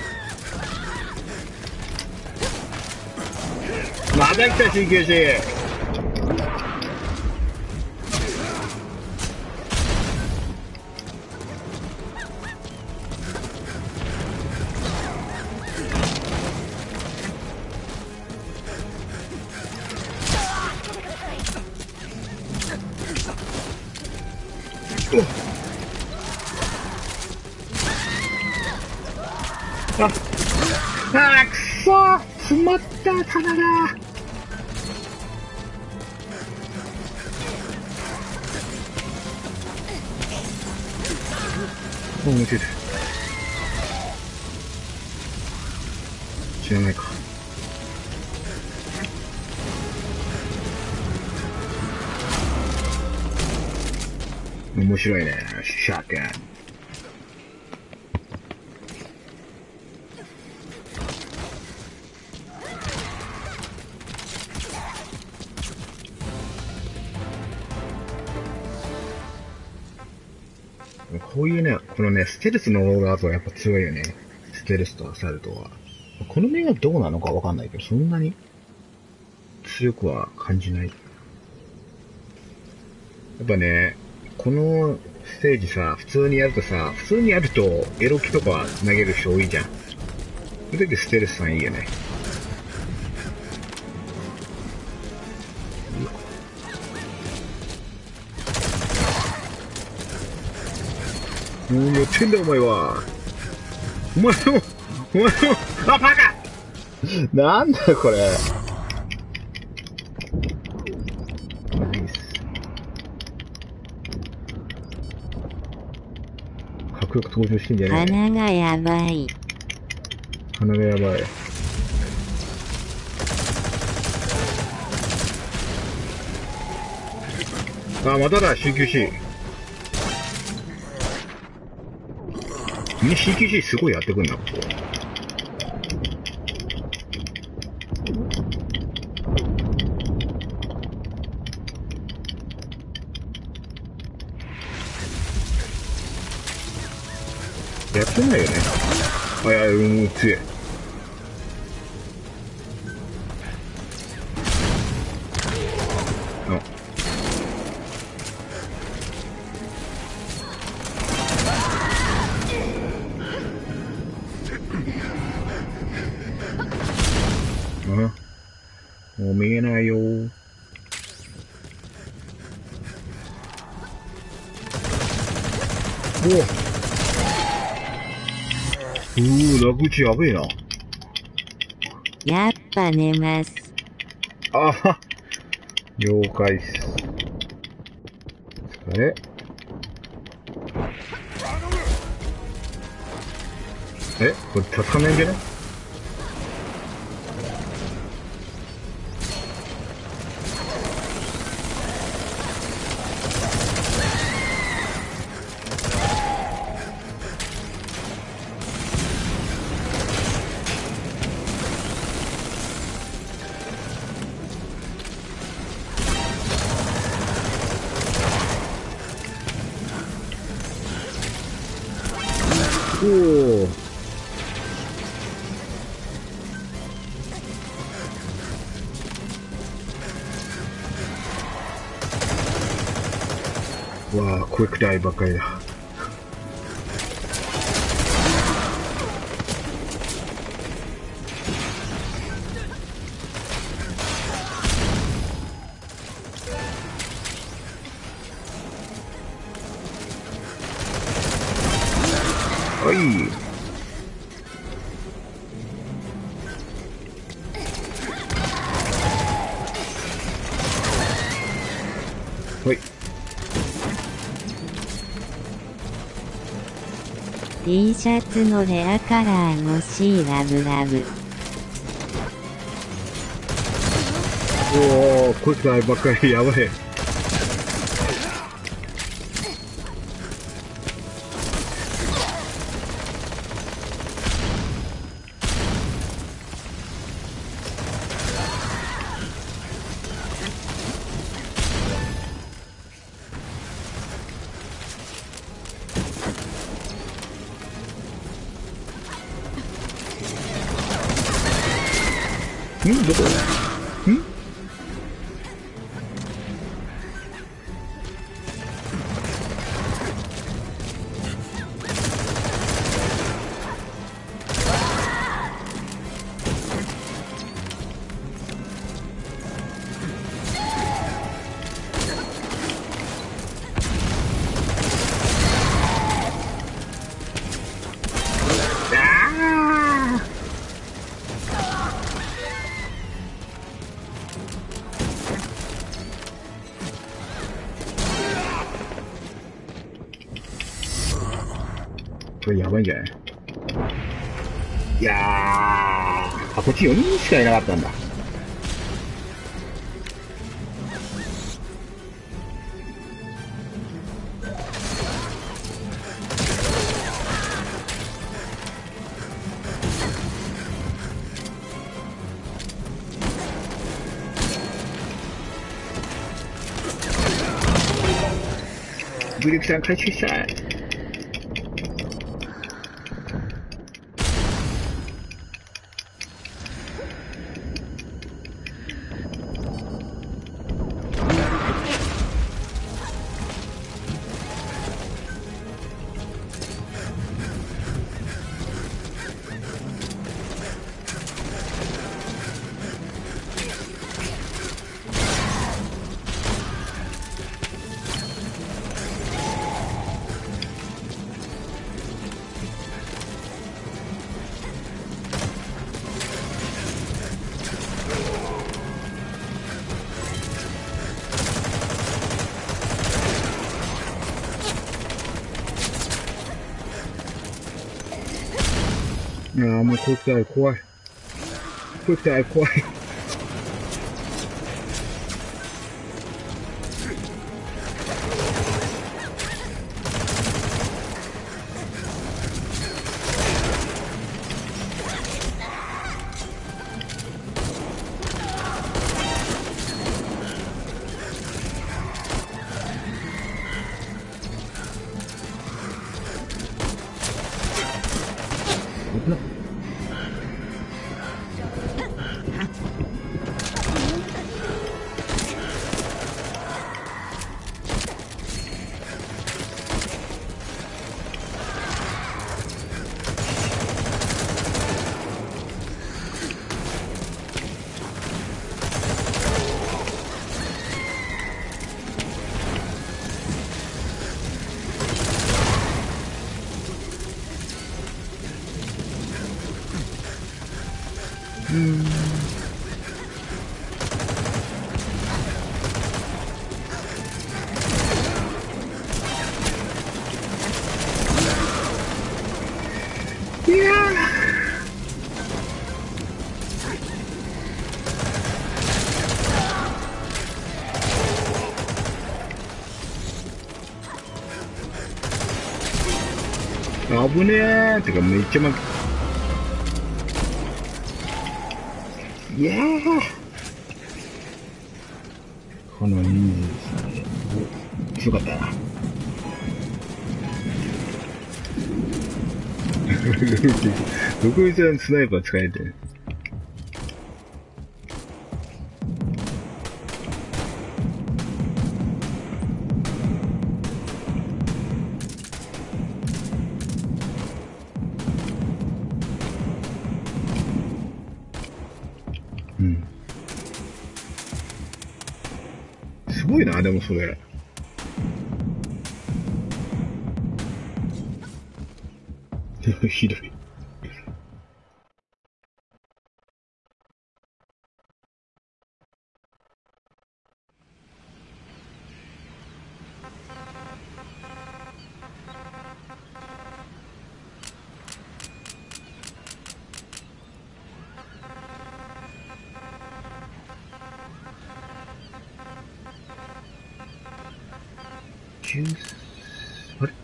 また来た、鍼灸師。 あ、あー、くそー、詰まった棚だ。もう見てる。知らないか。面白いね、シャーケン。こういうね、このね、ステルスのロールアウトはやっぱ強いよね。ステルスとアサルトは。この目がどうなのかわかんないけど、そんなに強くは感じない。やっぱね、このステージさ、普通にやるとさ、普通にやるとエロキとか投げる人多いじゃん。その時ステルスさんいいよね。何やってんだお前は。お前も、お前も、あ、バカなんだよこれ。ナイス。かっこよく登場してんじゃねえ。 鼻がやばい。 鼻がやばい。あ、まただ、シーキューシー。みんな シーキューシー すごいやってくんな、ここ。やってないよね。あ、いや、もう強い。あ。あ、もう見えないよ。おうー、ラグチやべえな。 やっぱ寝ます。 あは、了解っす。あれえこれ助かんないんじゃね。おお。わあ、怖くてあいばっかりだ。はい。はい。 T シャツのレアカラー欲しいラブラブ。 おお、こいつらばっかりやばい。んどこんそれやばいんじゃない？いやー、あ、こっちよにんしかいなかったんだ。ブリクさん回収したい。ああ、もうこいつは怖い。こいつは怖い。危なっ。うーん。いやー、危ねえ。てかめっちゃ負け。いやー、この人数、強かったな。どこいつはスナイパー使えてる。うん。すごいな、でもそれ。ひどい。きゅう、あれ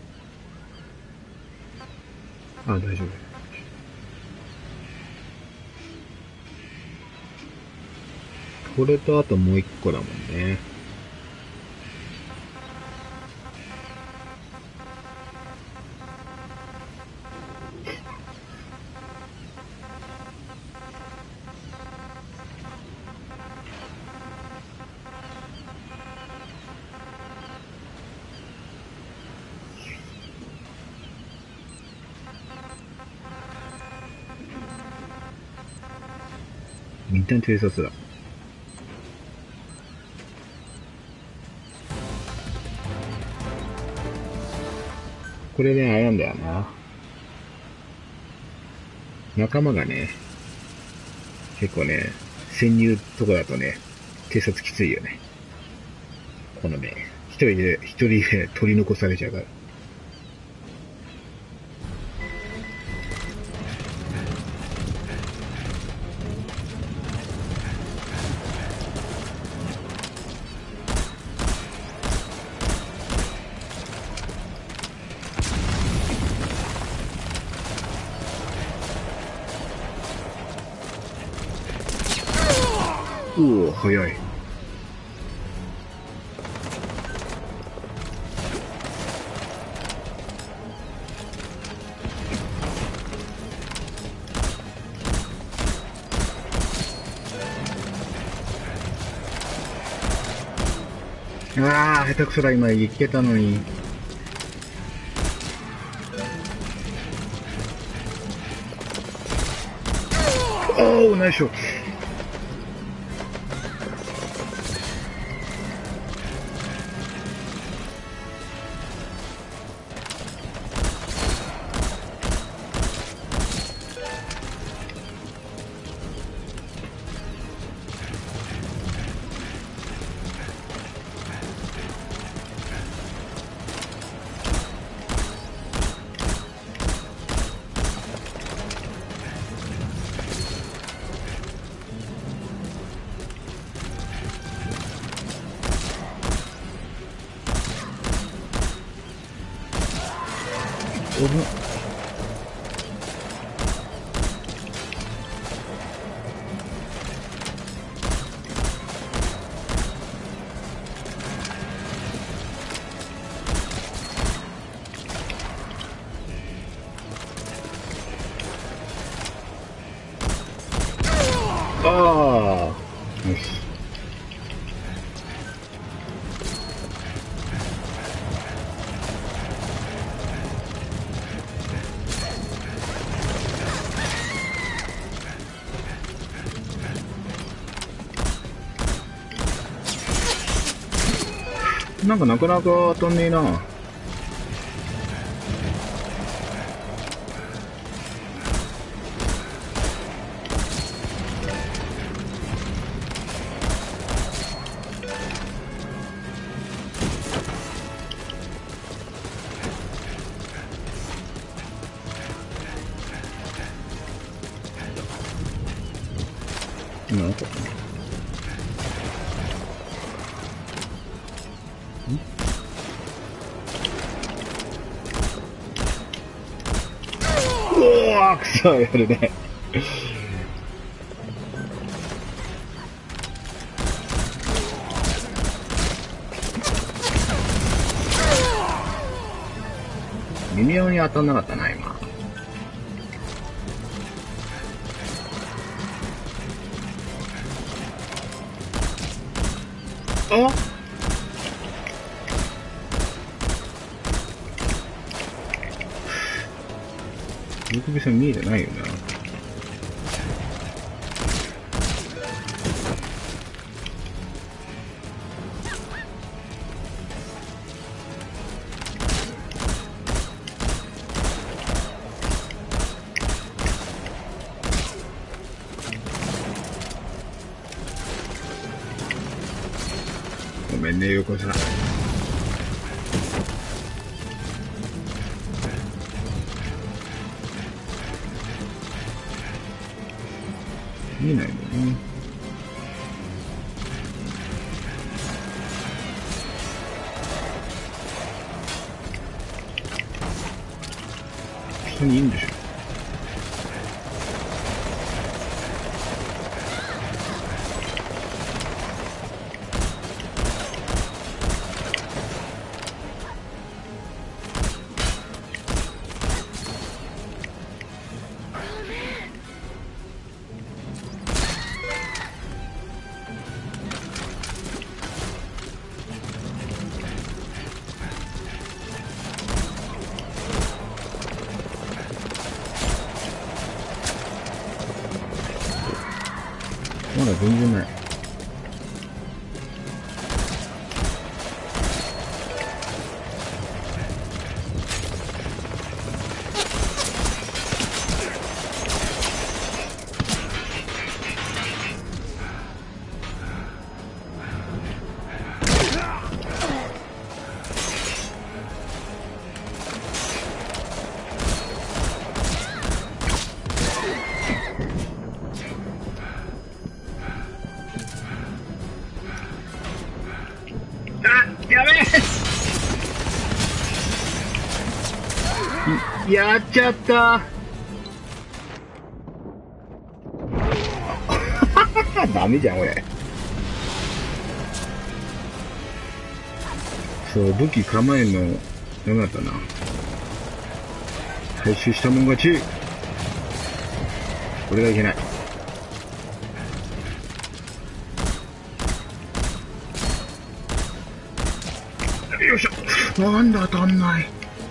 あ、大丈夫。これとあともう一個だもんね。一旦偵察だ。これね、あれなんだよな。仲間がね、結構ね、潜入とかだとね、偵察きついよね。このね、一人で、一人で取り残されちゃうから。 うお、早い。ああ、下手くそだ、今、いけたのに。おお、ナイスショット。おぶああ、よし。なんかなかなか当たんねえな。今当たったね。おお、くそ、やるね。微妙に当たんなかったな、今。あ、ルクビさん見えてないよな。ごめんね、横さん。見えないんだね。下にいいんでしょ。まだ全然ない。やべえ、やっちゃった。ダメじゃん、俺。 そう、武器構えんの、ダメだったな。回収したもん勝ち。これがいけない。よいしょ。なんで当たんない。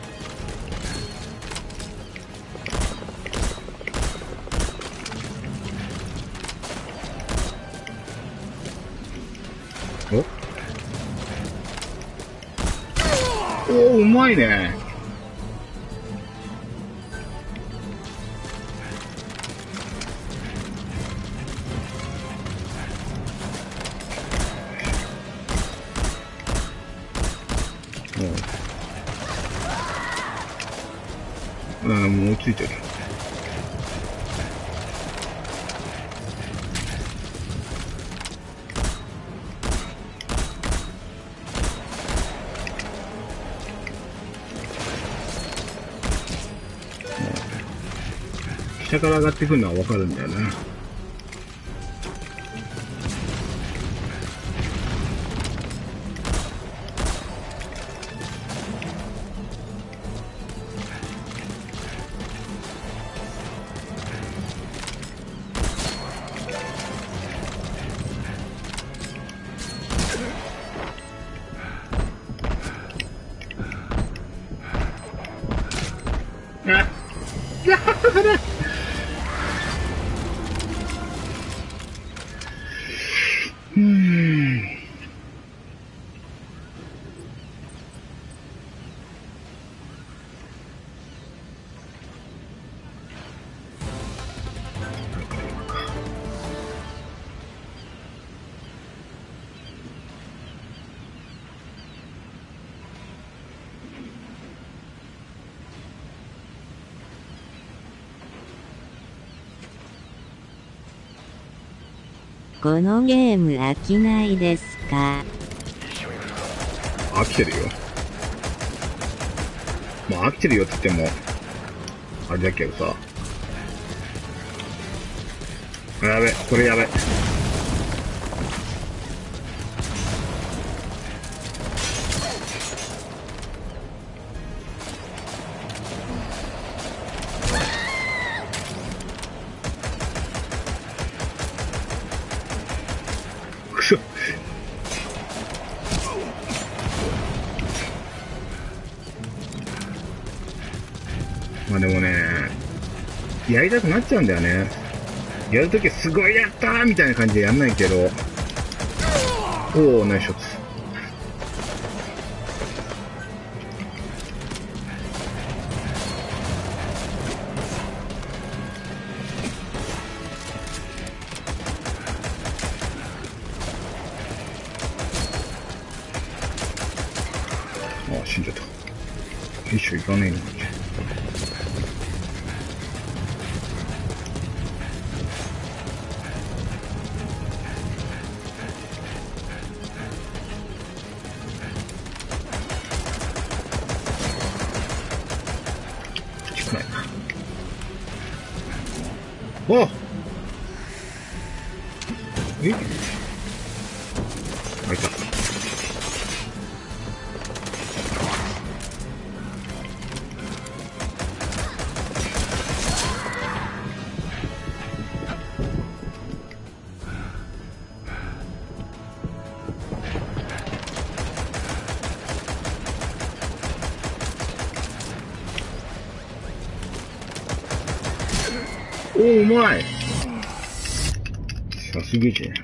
おおー、うまいね。うん、あ、もう追いついてる。下から上がってくるのは分かるんだよね。あ、やばい。うーん。 このゲーム飽きないですか？ 飽きてるよ。まあ飽きてるよって言っても、あれだけどさ。やべ、これやべ。くそ。まあでもね、やりたくなっちゃうんだよね。やるときすごいやったーみたいな感じでやんないけど。おお、ナイスショット。ああ、死んじゃった。一緒行かねえのか。近いな。あ、え、あ、いた。おお、うまい。さすがじゃん。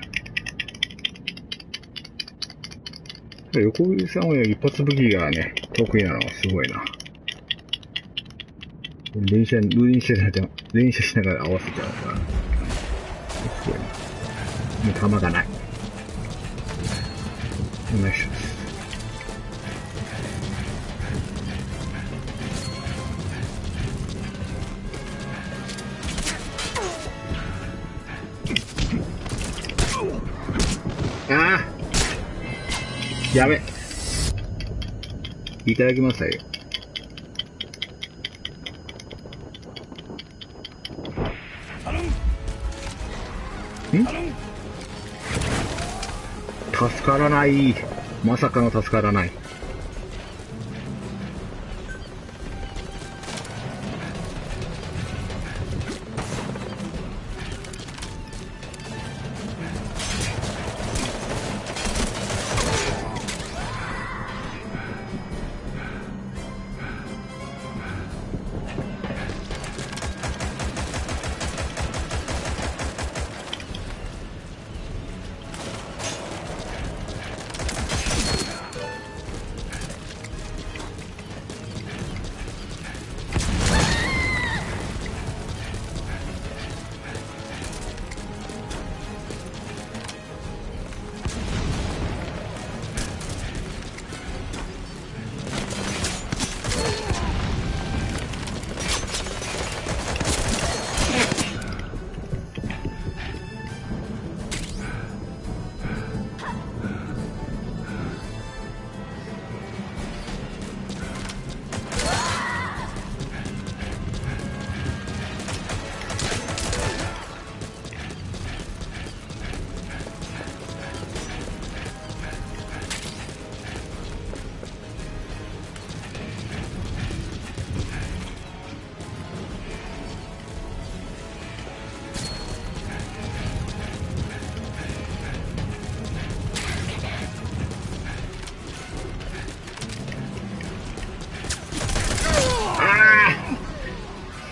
横切さんは一発武器がね、得意なのはすごいな。連射、連射しながら、連射しながら合わせちゃうから。すごいな。もう弾がない。ナイスです。ああ、やべ。いただきますよ。ん？助からない。まさかの助からない。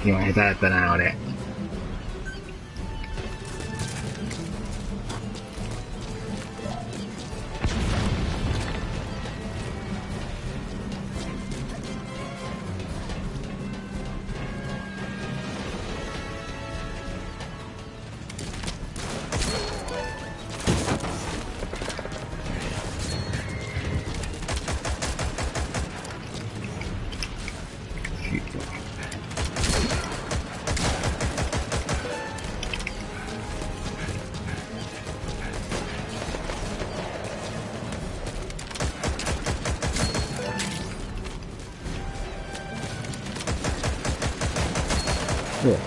今下手だったな、俺。おう。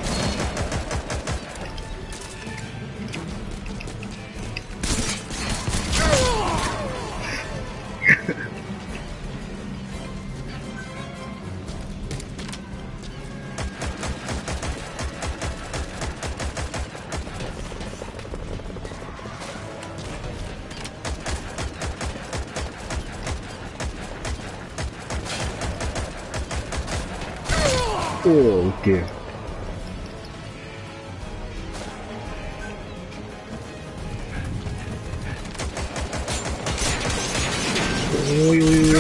おお、オッケー。おいおいおいおい。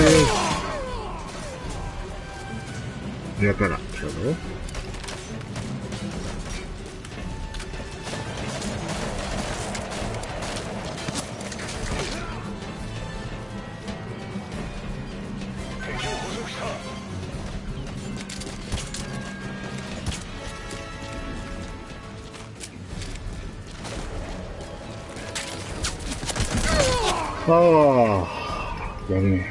だから、来たぞ。 敵を捕捉した。 ああ、やるね。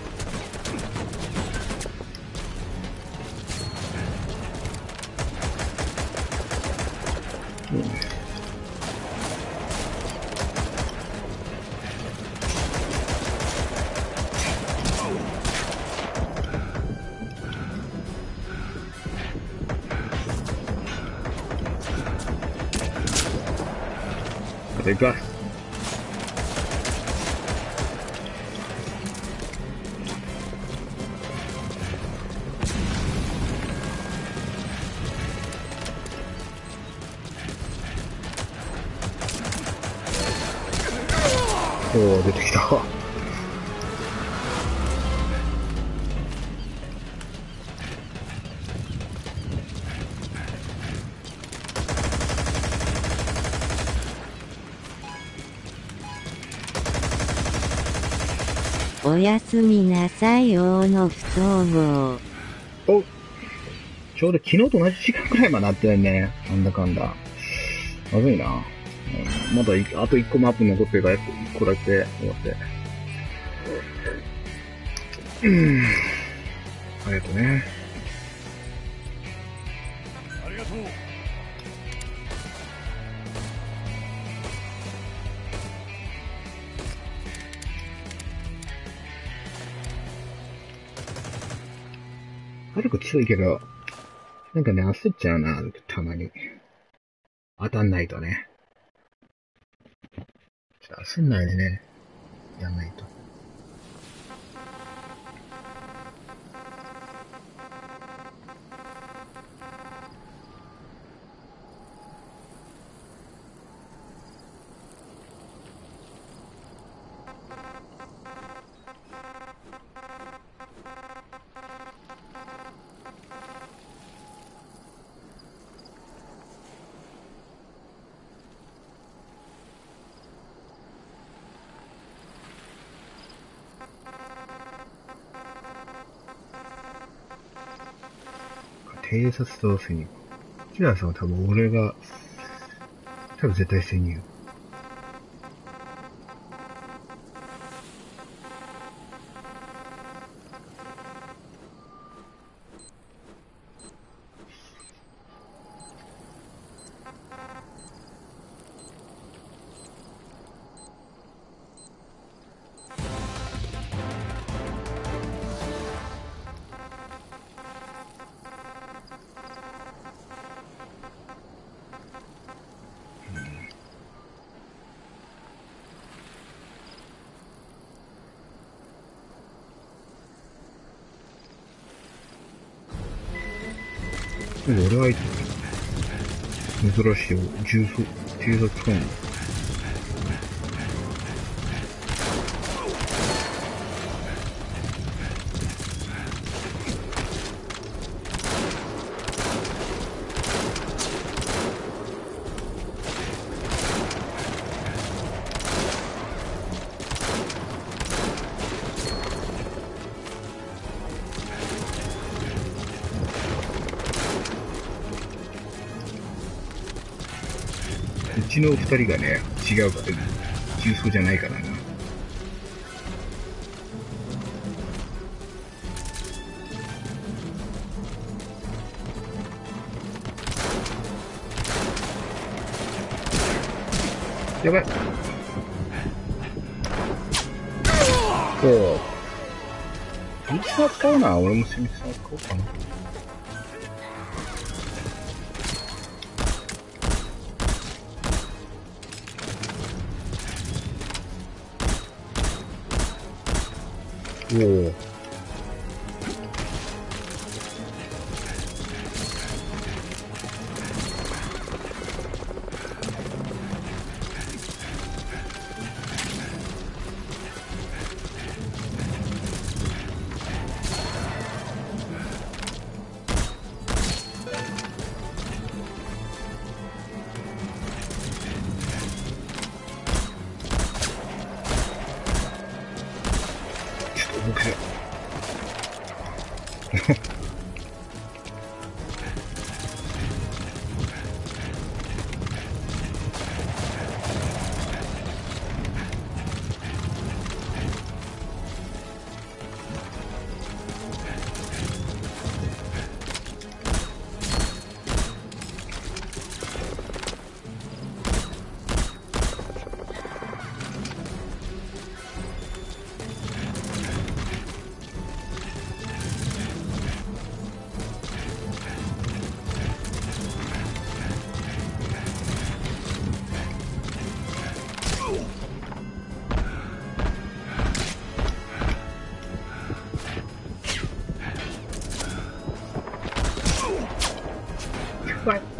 あと行くか。おお、出てきた。 おやすみなさい、王の不統合。 お、ちょうど昨日と同じ時間くらいまでなってるね。なんだかんだ。まずいな。うん、まだいあといっこマップ残ってるから、いっこだけ終わって。うん。ありがとうね。 ありがとう。 火力強いけど、なんかね、焦っちゃうな、たまに。当たんないとね。ちょっと焦んないでね、やんないと。偵察と潜入。キラーさんは多分俺が、多分絶対潜入。 俺は珍しいよ。銃装、偵察使うの。うちの二人がね、違うから、重装じゃないからな。やばい。おお。セミツナ使うな。俺もセミツナ使おうかな。おお。僕じゃばい。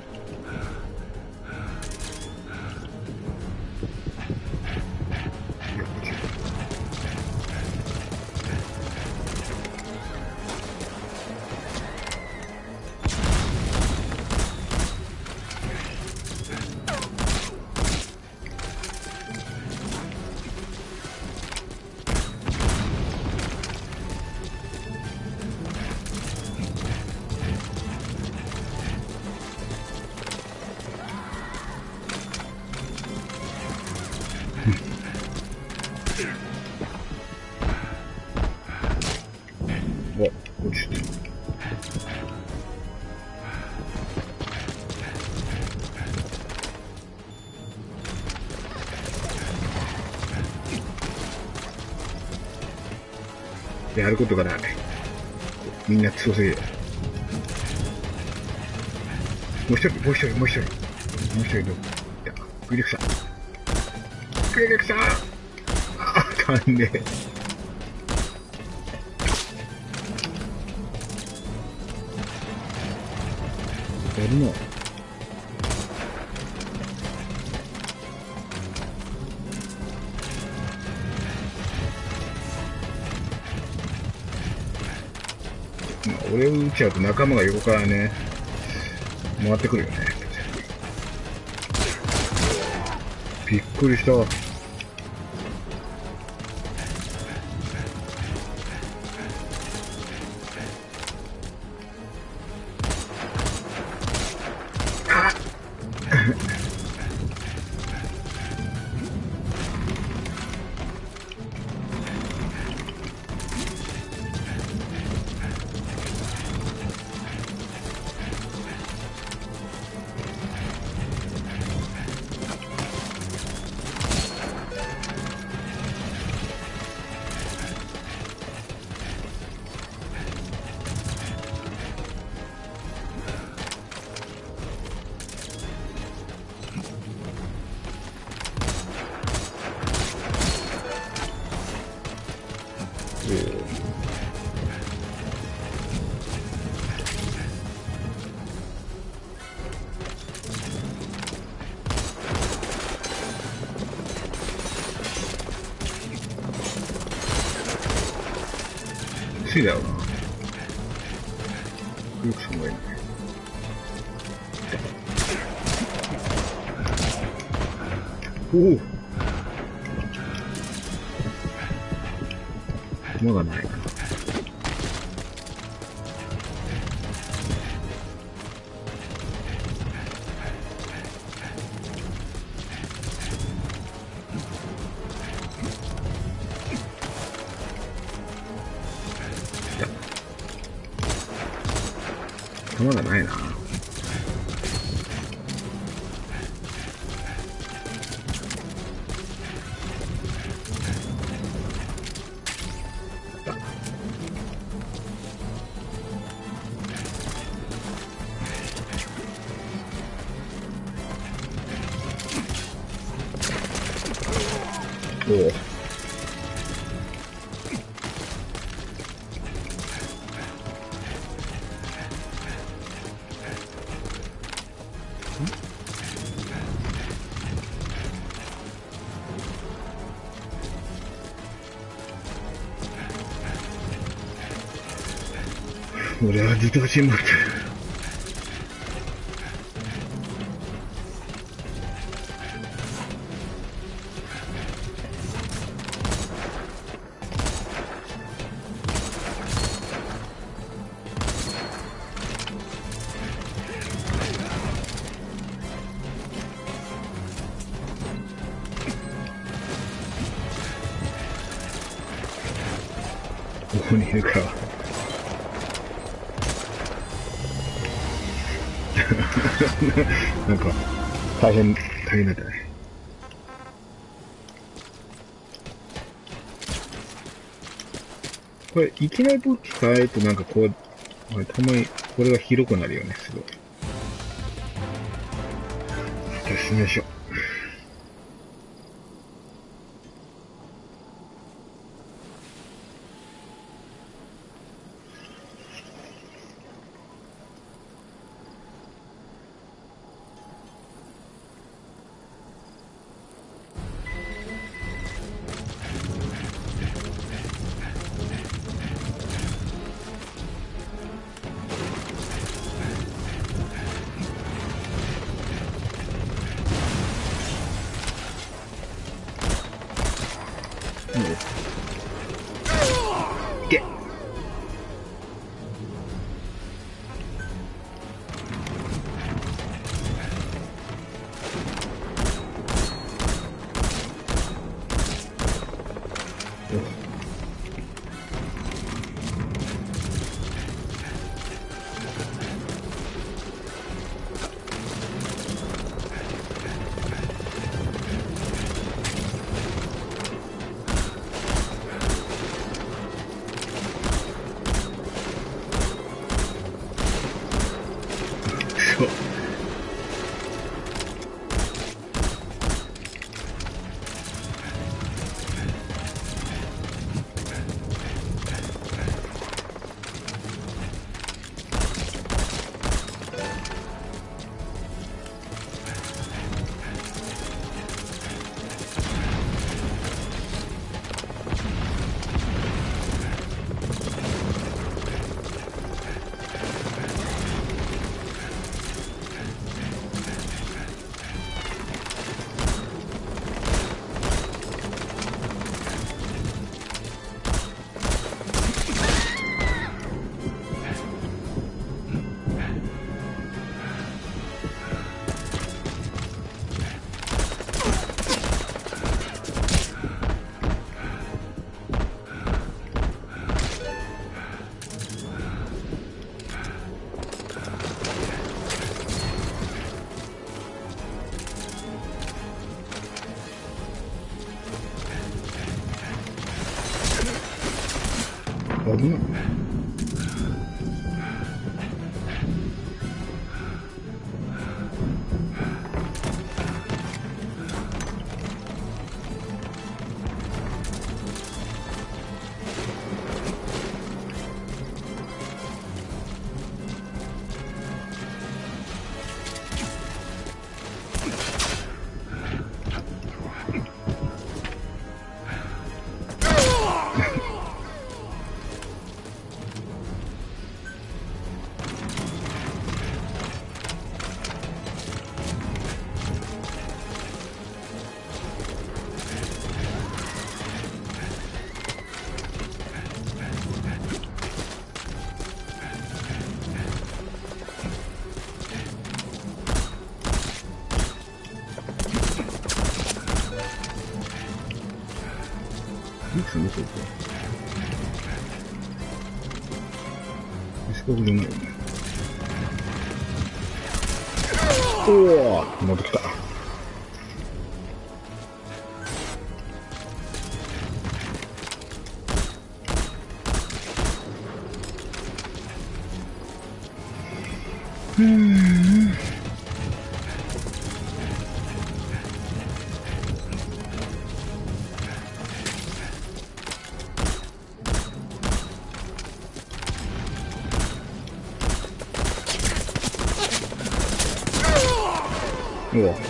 お、落ちた。やることがない。みんな強すぎる。もう一人、もう一人、もう一人。もう一人どこいた。グリクさん。グリクさん、あ、あかんね。やるな。俺を撃っちゃうと仲間が横からね、回ってくるよね。びっくりした。 ついだよな。よくすごいね。おお。まだないか。まだないな。おお。俺はずっと走り回ってる。ここにいるか。なんか、大変、大変だったね。これ、いきなり武器変えるとなんかこう、たまに、これが広くなるよね、すごい。じゃあ、進めましょう。で、そう。危ない。 そう。四国じゃないよね。おお、戻ってきた。うーん。うわ。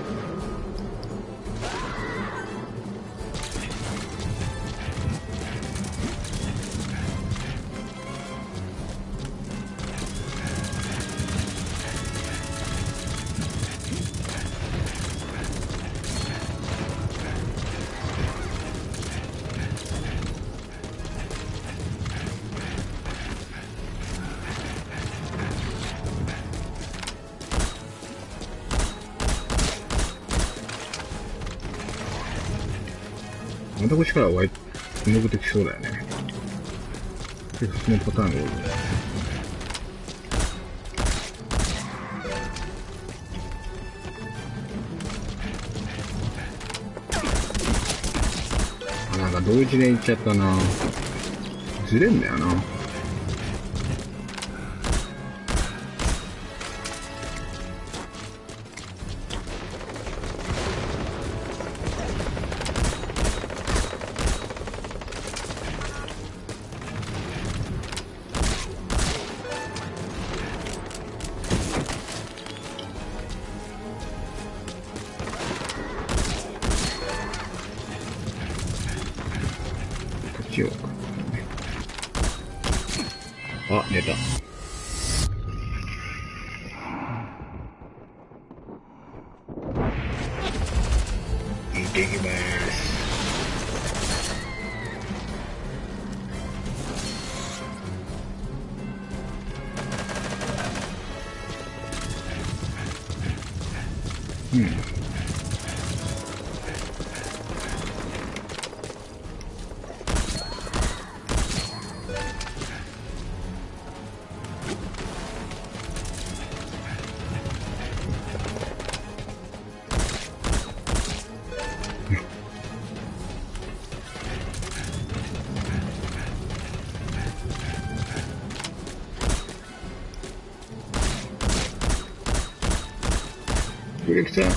またこっちから湧い潜ってきそうだよね。結構そのパターンが多いね。あ、なんか同時で行っちゃったな。ずれんだよな。こっちを。あ、寝た。行ってきます。うん。ブレーキさん。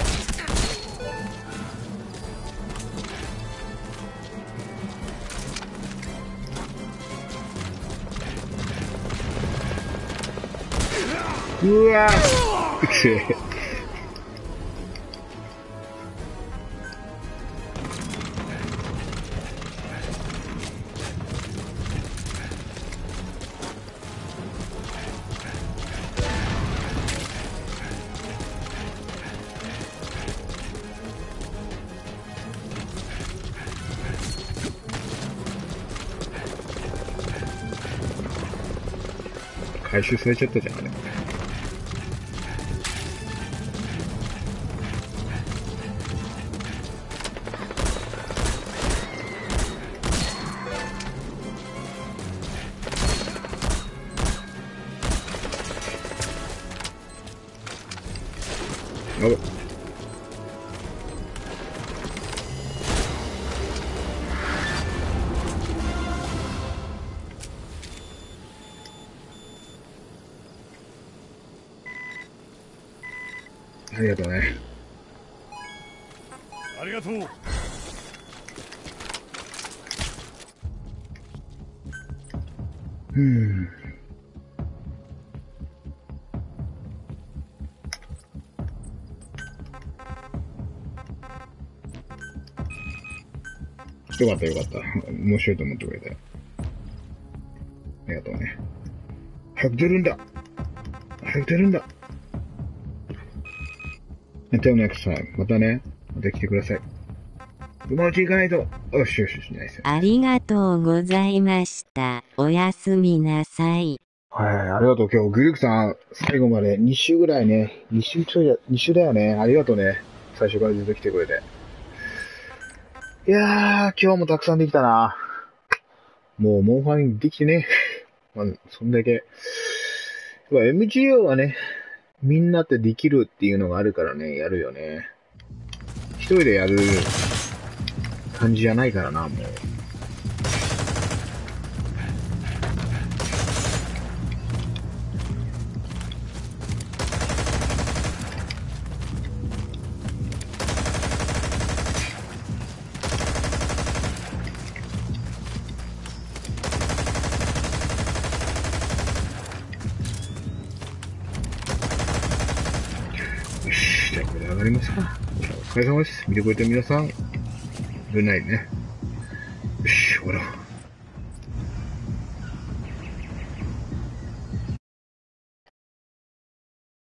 うわぁくせえ。回収されちゃったじゃん、あれ。あれ。ありがとうね。 ありがとう。 うん。よかったよかった。面白いと思ってくれて。ありがとうね。早く出るんだ。早く出るんだ。Until next time. またね。また来てください。今のうち行かないと。よしよしよし、ナイス。 ありがとうございました。おやすみなさい。 はい、ありがとう。今日、グルークさん、最後までに週ぐらいね。に週ちょいだ、に週だよね。ありがとうね。最初からずっと来てくれて。 いやー、今日もたくさんできたな。もう、モンハンできてね。まあ、そんだけ。エムジーオー はね、みんなってできるっていうのがあるからね、やるよね。一人でやる感じじゃないからな、もう。よし、じゃあこれ上がりますか。じゃあお疲れ様です。見てくれてる皆さん、グッナイトね。よし、終わろう。